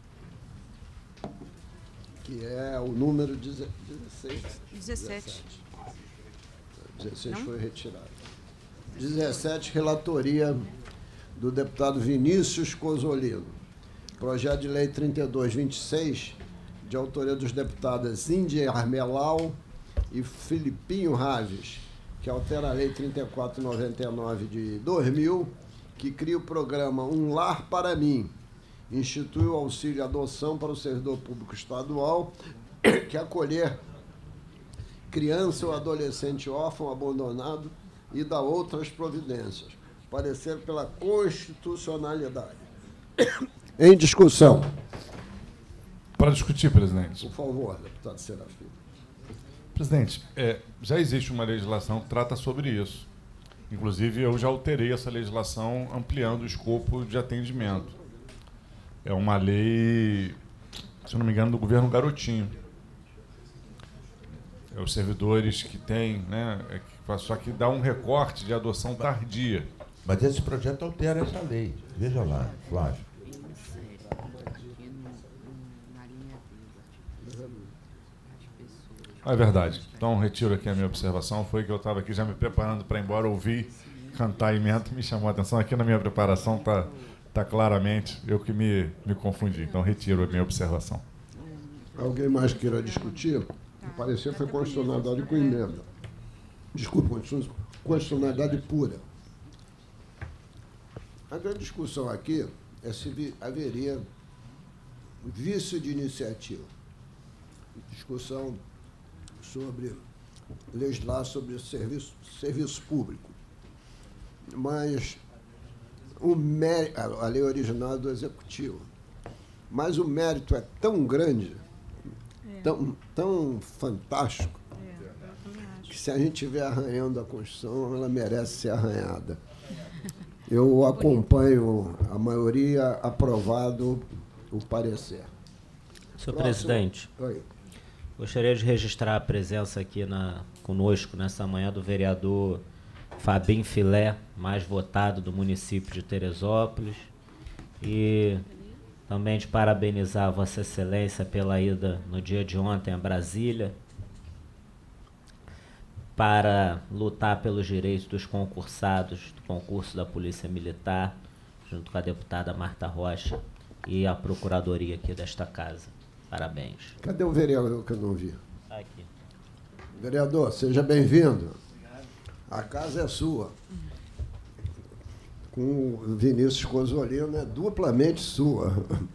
que é o número dezesseis. dezessete. dezesseis foi retirado. dezessete, relatoria do deputado Vinícius Cozzolino. Projeto de lei trinta e dois vinte e seis, de autoria dos deputados Índia Armelau e Filipinho Raves, que altera a lei trinta e quatro noventa e nove de dois mil, que cria o programa Um Lar para Mim, institui o auxílio adoção para o servidor público estadual que acolher criança ou adolescente órfão abandonado e dá outras providências. Parecer pela constitucionalidade. Em discussão. Para discutir, presidente. Por favor, deputado Serafim. Presidente, é, já existe uma legislação que trata sobre isso. Inclusive, eu já alterei essa legislação ampliando o escopo de atendimento. É uma lei, se eu não me engano, do governo Garotinho. É os servidores que têm, né, é que, só que dá um recorte de adoção tardia. Mas esse projeto altera essa lei. Veja lá, Flávio. Ah, é verdade. Então, retiro aqui a minha observação. Foi que eu estava aqui já me preparando para ir embora, ouvir cantar a emenda, me chamou a atenção. Aqui na minha preparação está tá claramente eu que me, me confundi. Então, retiro a minha observação. Alguém mais queira discutir? O parecer foi constitucionalidade com emenda. Desculpa, constitucionalidade pura. A grande discussão aqui é se haveria vício de iniciativa. Discussão sobre legislar sobre serviço, serviço público. Mas o mérito, a lei original é do Executivo, mas o mérito é tão grande, é. tão, tão fantástico, é, que se a gente estiver arranhando a Constituição, ela merece ser arranhada. Eu acompanho a maioria aprovado o parecer. Senhor Próximo. Presidente. Oi. Gostaria de registrar a presença aqui na, conosco nessa manhã do vereador Fabim Filé, mais votado do município de Teresópolis, e também de parabenizar a Vossa Excelência pela ida no dia de ontem a Brasília para lutar pelos direitos dos concursados do concurso da Polícia Militar, junto com a deputada Marta Rocha e a procuradoria aqui desta casa. Parabéns. Cadê o vereador que eu não vi? Aqui. Vereador, seja bem-vindo. A casa é sua. Com o Vinícius Cozzolino é duplamente sua.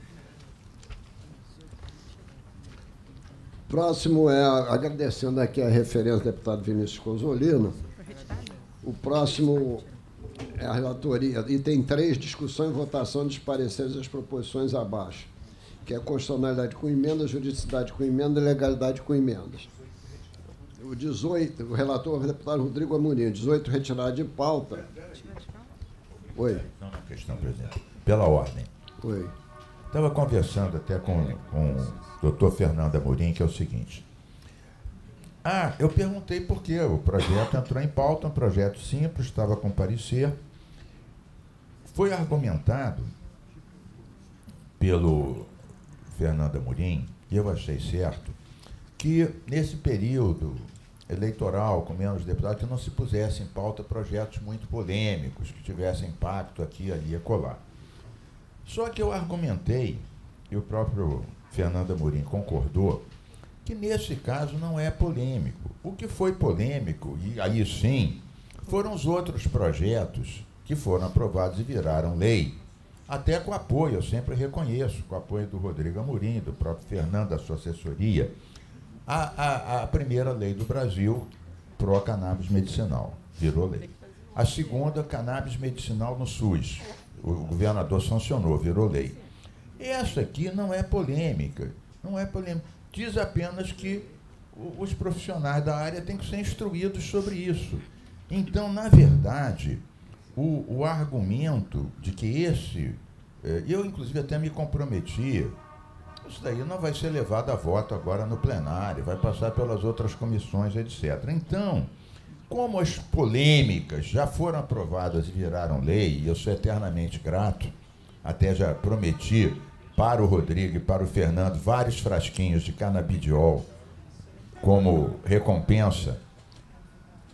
Próximo é, agradecendo aqui a referência do deputado Vinícius Cozzolino, o próximo é a relatoria, item três, discussão e votação dos pareceres das proposições abaixo, que é a constitucionalidade com emenda, juridicidade com emenda e legalidade com emendas. O dezoito, o relator é o deputado Rodrigo Amorim, dezoito, retirada de pauta. Oi. Não, não, questão, presidente. Pela ordem. Oi. Estava conversando até com, com o doutor Fernando Amorim, que é o seguinte. Ah, eu perguntei por que o projeto entrou em pauta, um projeto simples, estava com parecer. Foi argumentado pelo Fernando Amorim, e eu achei certo, que nesse período eleitoral, com menos deputados, que não se pusesse em pauta projetos muito polêmicos, que tivessem impacto aqui, ali e acolá. Só que eu argumentei, e o próprio Fernando Amorim concordou, que nesse caso não é polêmico. O que foi polêmico, e aí sim, foram os outros projetos que foram aprovados e viraram lei, até com apoio, eu sempre reconheço, com apoio do Rodrigo Amorim, do próprio Fernando, da sua assessoria, a, a, a primeira lei do Brasil, pró-cannabis medicinal, virou lei. A segunda, cannabis medicinal no SUS, o governador sancionou, virou lei. Essa aqui não é polêmica, não é polêmica. Diz apenas que os profissionais da área têm que ser instruídos sobre isso. Então, na verdade, o, o argumento de que esse... Eu, inclusive, até me comprometi, isso daí não vai ser levado a voto agora no plenário, vai passar pelas outras comissões, etcétera. Então, como as polêmicas já foram aprovadas e viraram lei, e eu sou eternamente grato, até já prometi para o Rodrigo e para o Fernando vários frasquinhos de canabidiol como recompensa,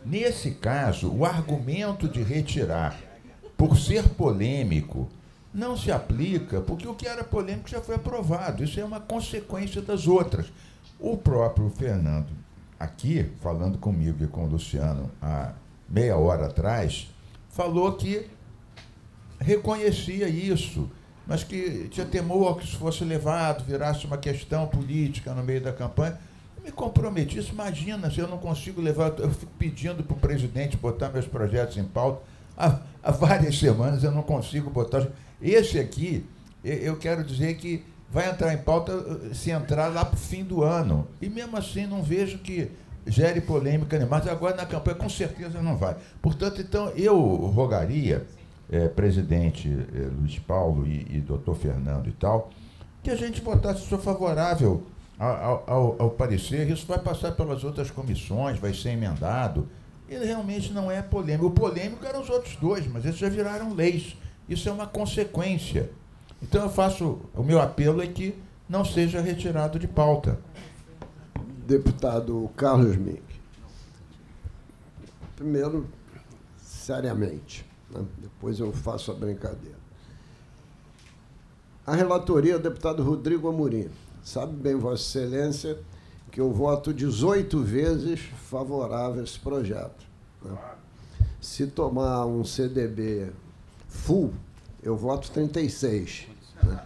Nesse caso, o argumento de retirar por ser polêmico não se aplica, porque o que era polêmico já foi aprovado. Isso é uma consequência das outras. O próprio Fernando, aqui, falando comigo e com o Luciano há meia hora atrás, falou que reconhecia isso, mas que tinha temor que isso fosse levado, virasse uma questão política no meio da campanha. Eu me comprometi, isso, imagina, se eu não consigo levar, eu fico pedindo para o presidente botar meus projetos em pauta, há, há várias semanas eu não consigo botar. Esse aqui, eu quero dizer que vai entrar em pauta se entrar lá para o fim do ano, e mesmo assim não vejo que gere polêmica nenhuma, mas agora na campanha com certeza não vai. Portanto, então, eu rogaria, É, presidente é, Luiz Paulo e, e doutor Fernando e tal, que a gente votasse se for favorável ao, ao, ao parecer. Isso vai passar pelas outras comissões, vai ser emendado. Ele realmente não é polêmico. O polêmico eram os outros dois, mas eles já viraram leis. Isso é uma consequência. Então eu faço, o meu apelo é que não seja retirado de pauta. Deputado Carlos Mink. Primeiro, seriamente, né? Depois eu faço a brincadeira. A relatoria, deputado Rodrigo Amorim. Sabe bem, Vossa Excelência, que eu voto dezoito vezes favorável a esse projeto, né? Se tomar um C D B full, eu voto trinta e seis. Né?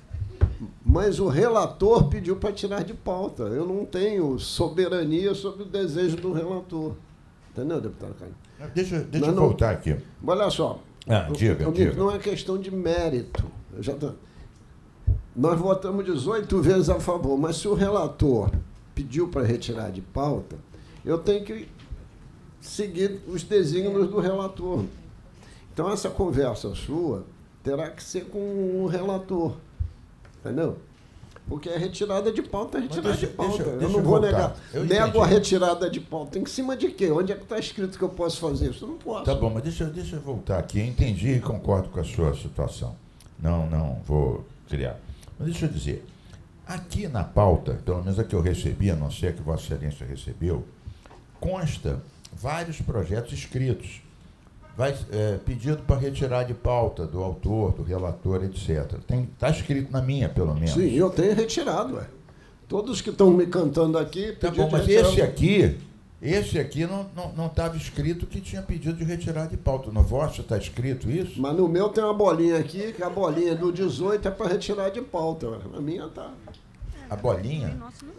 Mas o relator pediu para tirar de pauta. Eu não tenho soberania sobre o desejo do relator. Entendeu, deputado Carlos? Deixa, deixa eu voltar aqui. Olha só. Ah, diga, eu, diga. Não é questão de mérito. Eu já tô, nós votamos dezoito vezes a favor, mas se o relator pediu para retirar de pauta, eu tenho que seguir os desígnios do relator. Então, essa conversa sua terá que ser com o relator. Entendeu? Porque a retirada de pauta é retirada deixa, de pauta. deixa, eu deixa não eu vou voltar. negar. Eu Nego entendi. a retirada de pauta. Em cima de quê? Onde é que está escrito que eu posso fazer isso? Eu não posso. Tá bom, mas deixa, deixa eu voltar aqui. Eu entendi e concordo com a sua situação. Não, não vou criar. Mas deixa eu dizer. Aqui na pauta, pelo menos a que eu recebi, a não ser que Vossa Excelência recebeu, consta vários projetos escritos. Vai, é, pedido para retirar de pauta do autor, do relator, etcétera. Está escrito na minha, pelo menos. Sim, eu tenho retirado. Ué. Todos que estão me cantando aqui... Tá bom, mas esse aqui, esse aqui não estava não, não escrito que tinha pedido de retirar de pauta. No vosso está escrito isso? Mas no meu tem uma bolinha aqui, que a bolinha do dezoito é para retirar de pauta. Ué. A minha tá... A bolinha?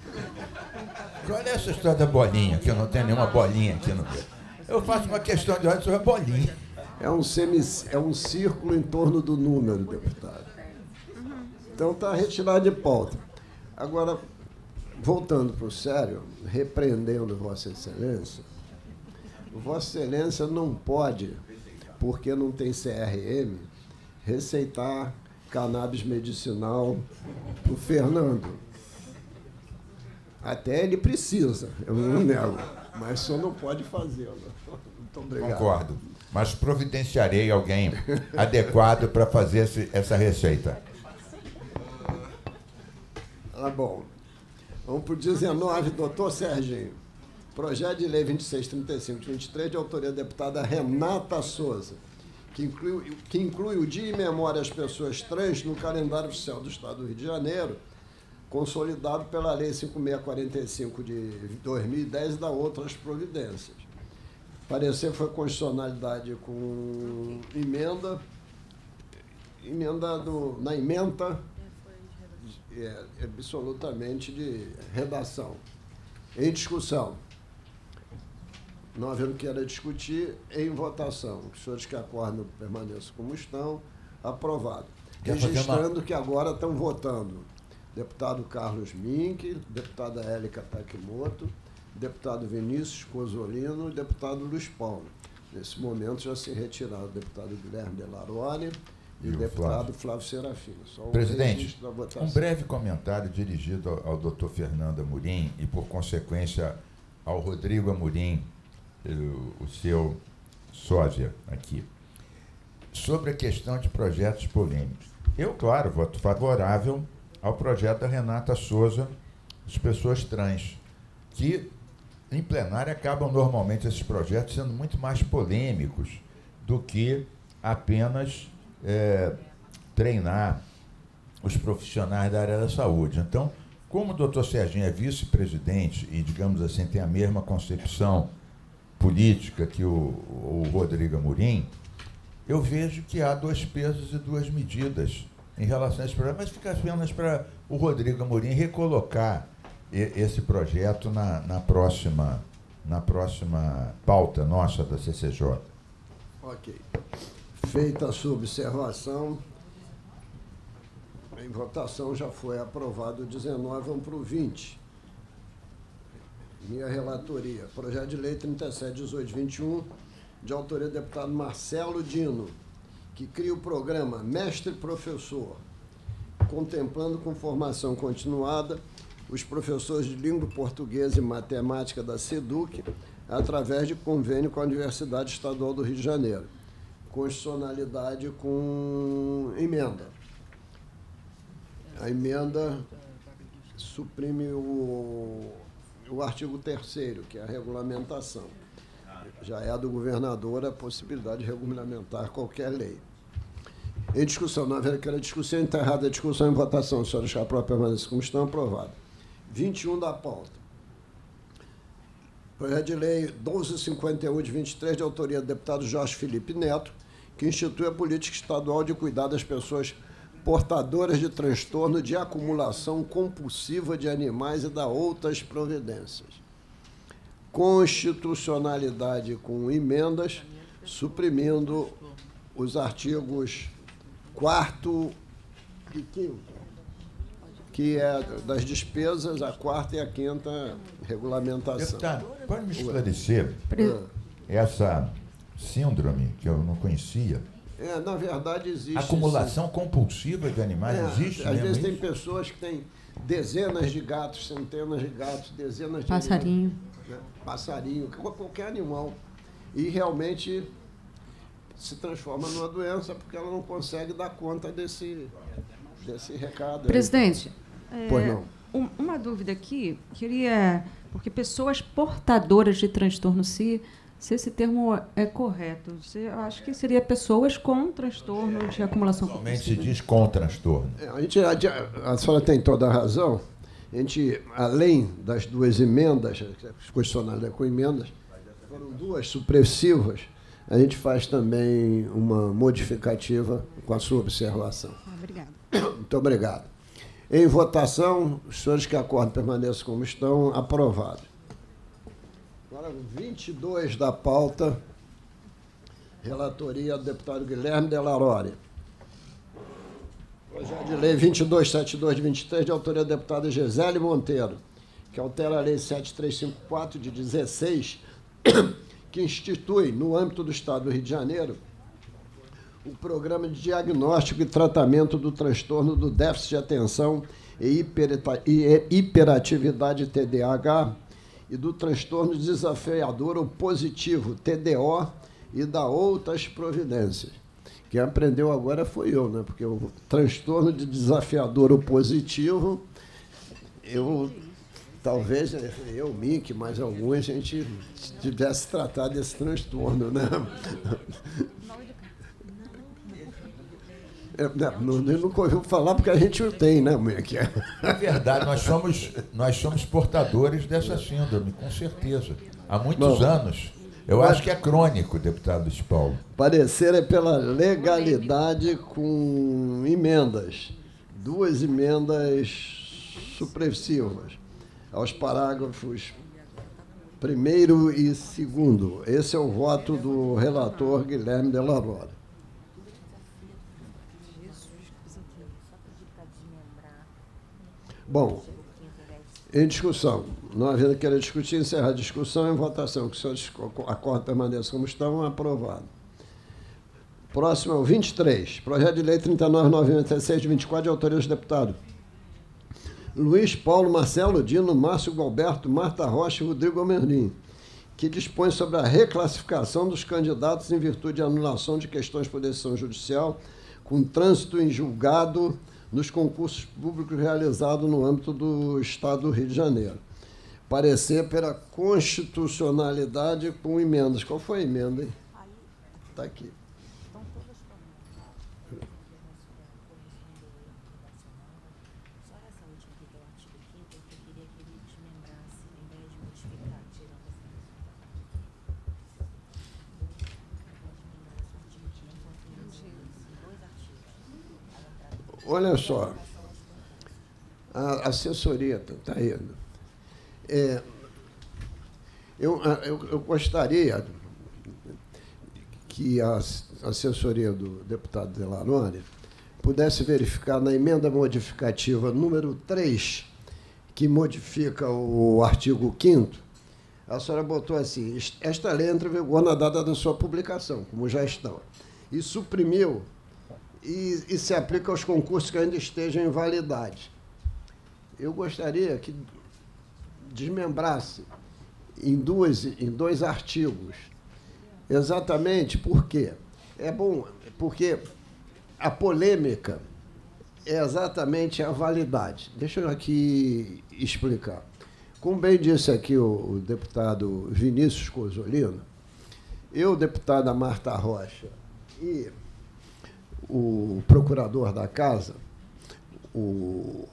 Qual é essa história da bolinha? Que eu não tenho nenhuma bolinha aqui no meu. Eu faço uma questão de ordem sobre a bolinha. É um, semi, é um círculo em torno do número, deputado. Então está retirado de pauta. Agora, voltando para o sério, repreendendo Vossa Excelência, Vossa Excelência não pode, porque não tem C R M, receitar cannabis medicinal para o Fernando. Até ele precisa, eu não nego, mas só não pode fazê-lo. Muito obrigado. Concordo, mas providenciarei alguém adequado para fazer esse, essa receita. Ah, bom. Vamos para o dezenove, doutor Serginho. Projeto de Lei vinte e seis trinta e cinco de vinte e três, de autoria da deputada Renata Souza, que inclui, que inclui o Dia em Memória às Pessoas Trans no calendário oficial do Estado do Rio de Janeiro, consolidado pela Lei cinco mil seiscentos e quarenta e cinco de dois mil e dez e da outras providências. Parecer foi constitucionalidade com emenda, emenda do, na ementa, é, absolutamente de redação. Em discussão. Não havendo que era discutir, em votação. Os senhores que acordam permaneçam como estão, aprovado. Quer fazer Registrando uma... que agora estão votando deputado Carlos Mink, deputada Élica Takimoto, deputado Vinícius Cozzolino e deputado Luiz Paulo. Nesse momento já se retiraram o deputado Guilherme Delarone e, e o deputado Flávio, Flávio Serafino. Só Presidente, um breve comentário dirigido ao, ao doutor Fernando Amorim e, por consequência, ao Rodrigo Amorim, o, o seu sósia aqui, sobre a questão de projetos polêmicos. Eu, claro, voto favorável ao projeto da Renata Souza, das pessoas trans, que em plenário acabam normalmente esses projetos sendo muito mais polêmicos do que apenas é, treinar os profissionais da área da saúde. Então, como o doutor Serginho é vice-presidente e, digamos assim, tem a mesma concepção política que o, o Rodrigo Amorim, eu vejo que há dois pesos e duas medidas em relação a esse projeto, mas fica apenas para o Rodrigo Amorim recolocar esse projeto na, na, próxima, na próxima pauta nossa da C C J. Ok. Feita a sua observação, em votação já foi aprovado o dezenove, vamos para o vinte. Minha relatoria. Projeto de Lei trinta e sete, dezoito, vinte e um, de autoria do deputado Marcelo Dino, que cria o programa Mestre-Professor, contemplando com formação continuada os professores de língua portuguesa e matemática da SEDUC, através de convênio com a Universidade Estadual do Rio de Janeiro. Constitucionalidade com emenda. A emenda suprime o, o artigo terceiro, que é a regulamentação. Já é do governador a possibilidade de regulamentar qualquer lei. Em discussão, não havendo aquela discussão, enterrada a discussão em votação, os senhores já própria permanecem como estão, aprovado. vinte e um da pauta. Projeto de Lei doze cinquenta e oito, de vinte e três, de autoria do deputado Jorge Felipe Neto, que institui a política estadual de cuidar das pessoas portadoras de transtorno de acumulação compulsiva de animais e da outras providências. Constitucionalidade com emendas, suprimindo os artigos quarto e quinto, que é das despesas, a quarta e a quinta regulamentação. Deputado, pode me esclarecer Ah. essa síndrome que eu não conhecia? É, na verdade, existe... Acumulação compulsiva de animais, É, existe às mesmo vezes tem isso? pessoas que têm dezenas de gatos, centenas de gatos, dezenas de... Passarinho. Animais, né? Passarinho, qualquer animal. E realmente se transforma numa doença porque ela não consegue dar conta desse, desse recado. Presidente, Aí. Pois não. um- uma dúvida aqui, queria... Porque pessoas portadoras de transtorno, se, se esse termo é correto, se, eu acho que seria pessoas com transtorno de acumulação Somente se compulsiva. diz com transtorno. É, a, gente, a, a senhora tem toda a razão. A gente, além das duas emendas, constitucionalidade com emendas, foram duas supressivas, a gente faz também uma modificativa com a sua observação. Ah, obrigada. Muito obrigado. Em votação, os senhores que acordam permaneçam como estão, aprovado. Agora, vinte e dois da pauta, relatoria do deputado Guilherme Delarore. Projeto de Lei vinte e dois, setenta e dois, de vinte e três, de autoria da deputada Gisele Monteiro, que altera a Lei sete três cinco quatro, de dezesseis, que institui, no âmbito do Estado do Rio de Janeiro, o Programa de Diagnóstico e Tratamento do Transtorno do Déficit de Atenção e hipereta- e Hiperatividade T D A H e do Transtorno Desafiador ou Positivo, T D O, e da outras providências. Quem aprendeu agora foi eu, né? Porque o transtorno de desafiador ou positivo, eu, talvez, eu, Mick, mais alguns, a gente tivesse tratado desse transtorno, né? É, não, não, nunca ouviu falar porque a gente o tem, né, Mick? É verdade, nós somos, nós somos portadores dessa síndrome, com certeza. Há muitos Bom, anos. Eu mas- acho que é crônico, deputado Luiz Paulo. Parecer é pela legalidade com emendas. Duas emendas supressivas aos parágrafos primeiro e segundo. Esse é o voto do relator Guilherme Delarore. Bom, em discussão. Não havendo querer discutir, encerrar a discussão em votação. Que os senhores acordam permaneçam como estão, aprovado. Próximo é o vinte e três. Projeto de Lei trinta e nove, noventa e seis, de vinte e quatro, de autoria dos deputados Luiz Paulo, Marcelo Dino, Márcio Galberto, Marta Rocha e Rodrigo Amorim, que dispõe sobre a reclassificação dos candidatos em virtude de anulação de questões por decisão judicial com trânsito em julgado nos concursos públicos realizados no âmbito do Estado do Rio de Janeiro. Parecer pela constitucionalidade com emendas. Qual foi a emenda, hein? Está aqui. Olha só, a assessoria está aí. É, eu, eu, eu gostaria que a assessoria do deputado Delarone pudesse verificar na emenda modificativa número três, que modifica o artigo quinto, a senhora botou assim: esta lei entra em vigor na data da sua publicação, como já estão, e suprimiu e, e se aplica aos concursos que ainda estejam em validade. Eu gostaria que desmembrasse em, duas, em dois artigos. Exatamente por quê? É bom, porque a polêmica é exatamente a validade. Deixa eu aqui explicar. Como bem disse aqui o, o deputado Vinícius Cozzolino, eu, deputada Marta Rocha, e o procurador da casa, o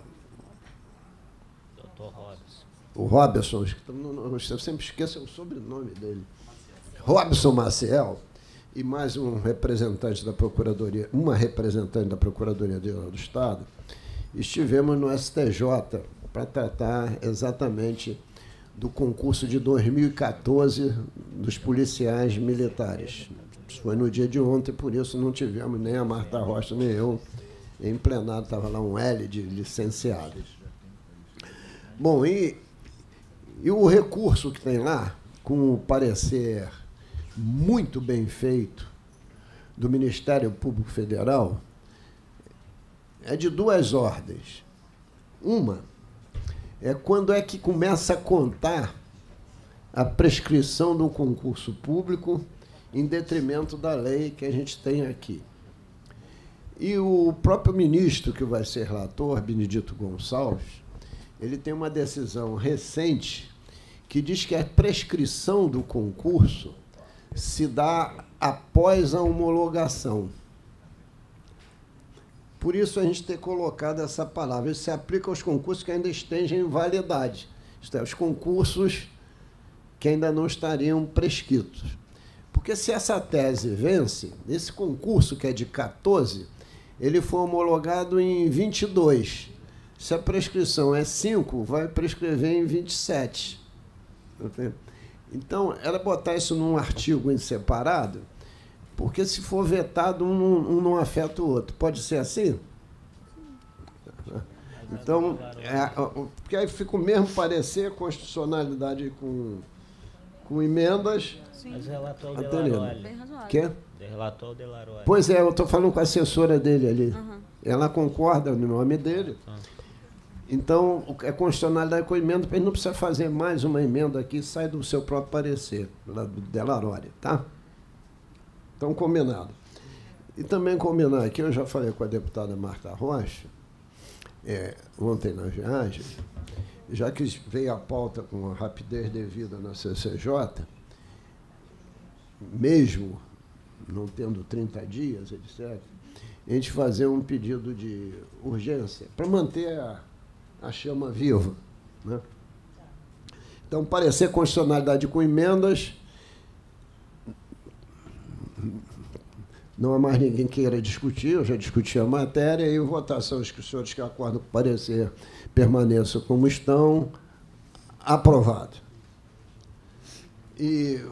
doutor Robson. O Robson, eu sempre esqueço o sobrenome dele. Robson Maciel, e mais um representante da Procuradoria, uma representante da Procuradoria-Geral do Estado, estivemos no S T J para tratar exatamente do concurso de dois mil e quatorze dos policiais militares. Isso foi no dia de ontem, por isso não tivemos nem a Marta Rocha, nem eu em plenário, estava lá um L de licenciados. Bom, e, e o recurso que tem lá, com o parecer muito bem feito do Ministério Público Federal, é de duas ordens. Uma é quando é que começa a contar a prescrição do concurso público em detrimento da lei que a gente tem aqui. E o próprio ministro, que vai ser relator, Benedito Gonçalves, ele tem uma decisão recente que diz que a prescrição do concurso se dá após a homologação. Por isso a gente tem colocado essa palavra. Isso se aplica aos concursos que ainda estejam em validade. Isto é, os concursos que ainda não estariam prescritos. Porque se essa tese vence, esse concurso, que é de quatorze, ele foi homologado em vinte e dois. Se a prescrição é cinco, vai prescrever em vinte e sete. Então, era botar isso num artigo em separado, porque se for vetado, um, um não afeta o outro. Pode ser assim? Então, é, porque aí fica o mesmo parecer, constitucionalidade com, com emendas. Sim. Mas relatou o Delarone. Quê? Relatou o Delarone. Pois é, eu estou falando com a assessora dele ali. Uhum. Ela concorda no nome dele. Uhum. Então, é constitucionalidade com emenda, ele não precisa fazer mais uma emenda aqui, sai do seu próprio parecer, lá do Delarone, tá? Então, combinado. E também combinar aqui, eu já falei com a deputada Marta Rocha, é, ontem na viagem, já que veio a pauta com a rapidez devida na C C J, mesmo não tendo trinta dias, etcétera, a gente fazer um pedido de urgência para manter a, a chama viva, né? Então, parecer constitucionalidade com emendas, não há mais ninguém queira discutir, eu já discuti a matéria, e votação, os senhores que acordam com parecer permaneçam como estão, aprovado. E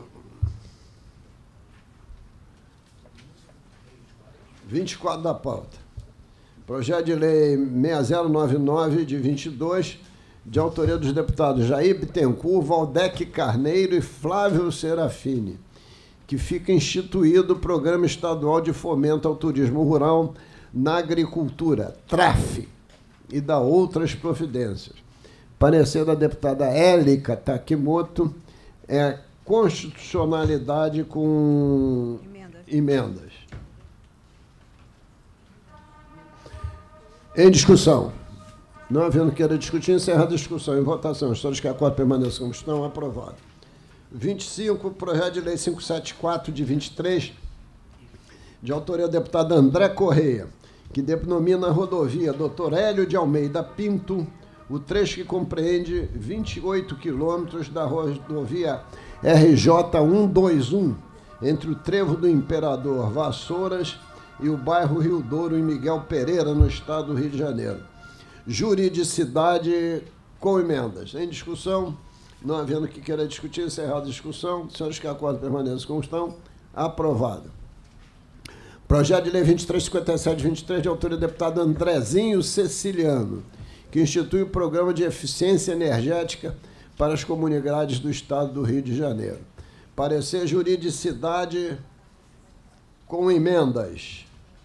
vinte e quatro da pauta. Projeto de lei seis zero nove nove, de vinte e dois, de autoria dos deputados Jair Bittencourt, Valdec Carneiro e Flávio Serafini, que fica instituído o Programa Estadual de Fomento ao Turismo Rural na Agricultura, TRAF, e da outras providências. Parecer da deputada Élica Takimoto é constitucionalidade com emendas. emendas. Em discussão. Não havendo queira discutir, encerra a discussão. Em votação, os senhores que acordam permaneçam como estão, aprovado. vinte e cinco, projeto de lei quinhentos e setenta e quatro, de vinte e três, de autoria do deputado André Correia, que denomina a rodovia doutor Hélio de Almeida Pinto, o trecho que compreende vinte e oito quilômetros da rodovia R J cento e vinte e um, entre o Trevo do Imperador Vassouras e o bairro Rio Douro, em Miguel Pereira, no estado do Rio de Janeiro. Juridicidade com emendas. Em discussão, não havendo que queira discutir, encerrada a discussão, os senhores que acordam permaneçam como estão, aprovado. Projeto de lei vinte e três cinquenta e sete, vinte e três, de autoria do deputado Andrezinho Ceciliano, que institui o Programa de Eficiência Energética para as comunidades do estado do Rio de Janeiro. Parecer juridicidade com emendas.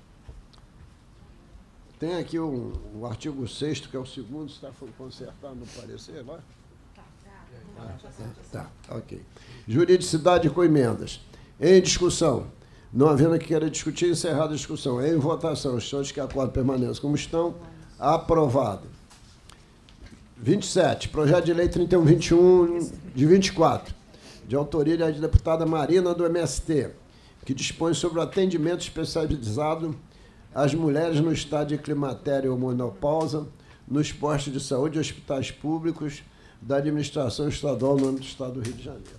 Tem aqui o, o artigo sexto, que é o segundo, está consertado no parecer, vai? Ah, tá, tá, ok. Juridicidade com emendas. Em discussão. Não havendo que queira discutir, encerrada a discussão. Em votação, os senhores que acordam permaneçam como estão, aprovado. vinte e sete, projeto de lei trinta e um vinte e um, de vinte e quatro, de autoria da deputada Marina, do M S T, que dispõe sobre o atendimento especializado às mulheres no estado de climatério ou menopausa, nos postos de saúde e hospitais públicos da administração estadual no âmbito do estado do Rio de Janeiro.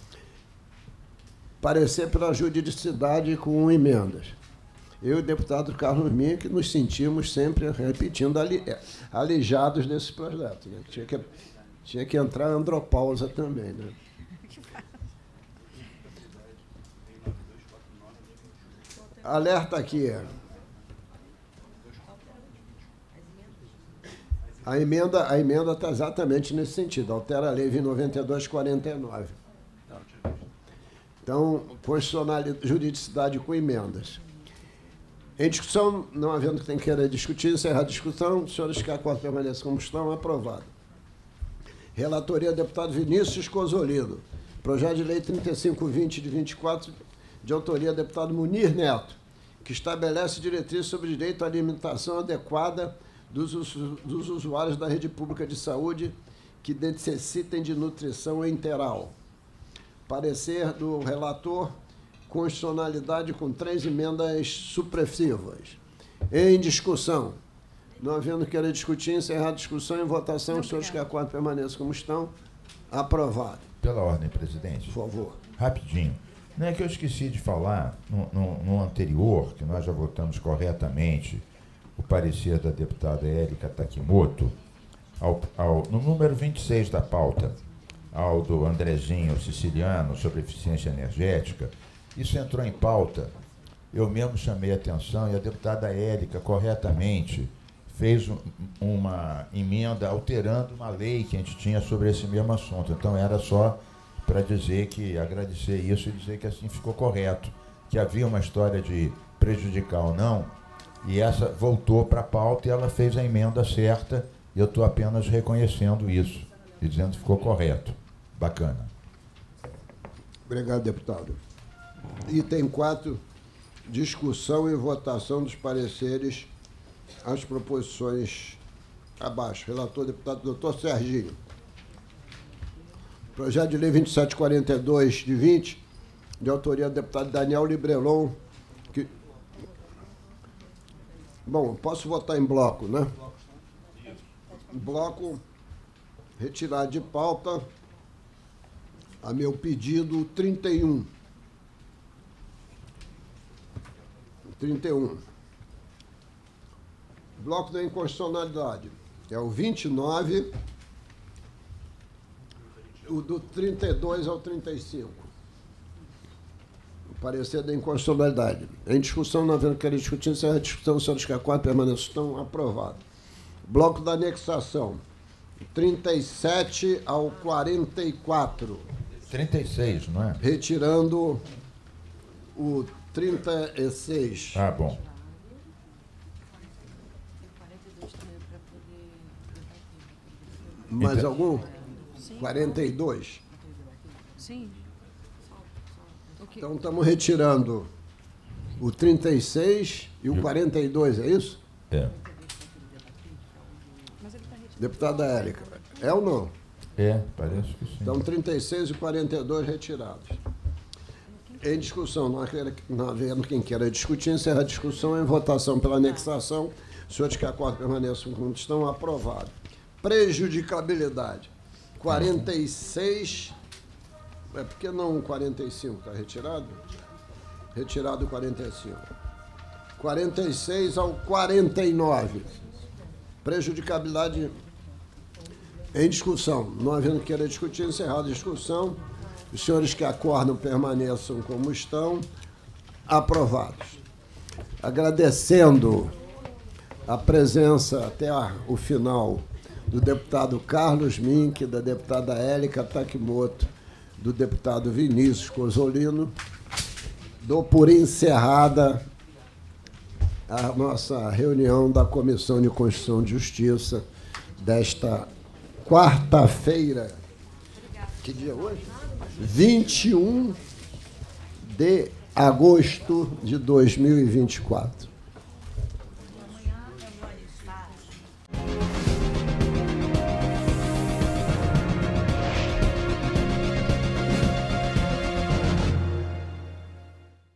Parecer pela juridicidade com emendas. Eu e o deputado Carlos Minha, que nos sentimos sempre repetindo ali, alijados desse projeto. Né? Tinha, que, tinha que entrar a andropausa também. Né? Alerta aqui. A emenda a emenda está exatamente nesse sentido. Altera a lei vinte e noventa e dois, quarenta e nove. Então, constitucionalidade, juridicidade com emendas. Em discussão, não havendo quem queira discutir, encerrar a discussão, os senhores que acordam permaneçam como estão, aprovado. Relatoria do deputado Vinícius Cozolino. Projeto de lei trinta e cinco vinte, de vinte e quatro, de autoria do deputado Munir Neto, que estabelece diretrizes sobre direito à alimentação adequada dos, dos usuários da rede pública de saúde que necessitem de nutrição integral. Parecer do relator, constitucionalidade com três emendas supressivas. Em discussão. Não havendo querer discutir, encerrar a discussão. Em votação, os senhores que acordam permaneçam como estão. Aprovado. Pela ordem, presidente. Por favor. Rapidinho. Não é que eu esqueci de falar no, no, no anterior, que nós já votamos corretamente o parecer da deputada Érica Takimoto, ao, ao, no número vinte e seis da pauta, ao do Andrezinho Siciliano sobre eficiência energética. Isso entrou em pauta, eu mesmo chamei a atenção e a deputada Érica, corretamente, fez um, uma emenda alterando uma lei que a gente tinha sobre esse mesmo assunto. Então, era só para dizer que, agradecer isso e dizer que assim ficou correto, que havia uma história de prejudicar ou não, e essa voltou para a pauta e ela fez a emenda certa, e eu estou apenas reconhecendo isso, e dizendo que ficou correto. Bacana. Obrigado, deputado. Item quatro, discussão e votação dos pareceres às proposições abaixo. Relator, deputado doutor Serginho. Projeto de lei vinte e sete quarenta e dois, de vinte, de autoria do deputado Daniel Librelon. Que... Bom, posso votar em bloco, né? Bloco, retirar de pauta, a meu pedido, trinta e um. trinta e um. Bloco da inconstitucionalidade. É o vinte e nove, o do trinta e dois ao trinta e cinco. O parecer da inconstitucionalidade. Em discussão, não havendo querer discutir, encerra a discussão, os senhores que acordam permaneçam estão aprovados. Bloco da anexação. trinta e sete ao quarenta e quatro. trinta e seis, não é? Retirando o trinta e seis. Ah, bom. Mais Então- algum? quarenta e dois. Sim. O que- Então, estamos retirando o trinta e seis e o E o- quarenta e dois, é isso? É. Mas ele está Deputada Érica, é ou não? É, parece que sim. Então, trinta e seis e quarenta e dois retirados. Em discussão, não havendo quem queira discutir, encerra a discussão em votação pela anexação. Os senhores que acordam permaneçam como estão, aprovado. Prejudicabilidade. quarenta e seis. É por que não quarenta e cinco? Está retirado? Retirado quarenta e cinco. quarenta e seis ao quarenta e nove. Prejudicabilidade em discussão. Não havendo que queira discutir, encerrada a discussão. Os senhores que acordam permaneçam como estão, aprovados. Agradecendo a presença até o final do deputado Carlos Mink, da deputada Érica Takimoto, do deputado Vinícius Cosolino, dou por encerrada a nossa reunião da Comissão de Constituição e Justiça desta quarta-feira. Que dia é hoje? vinte e um de agosto de dois mil e vinte e quatro.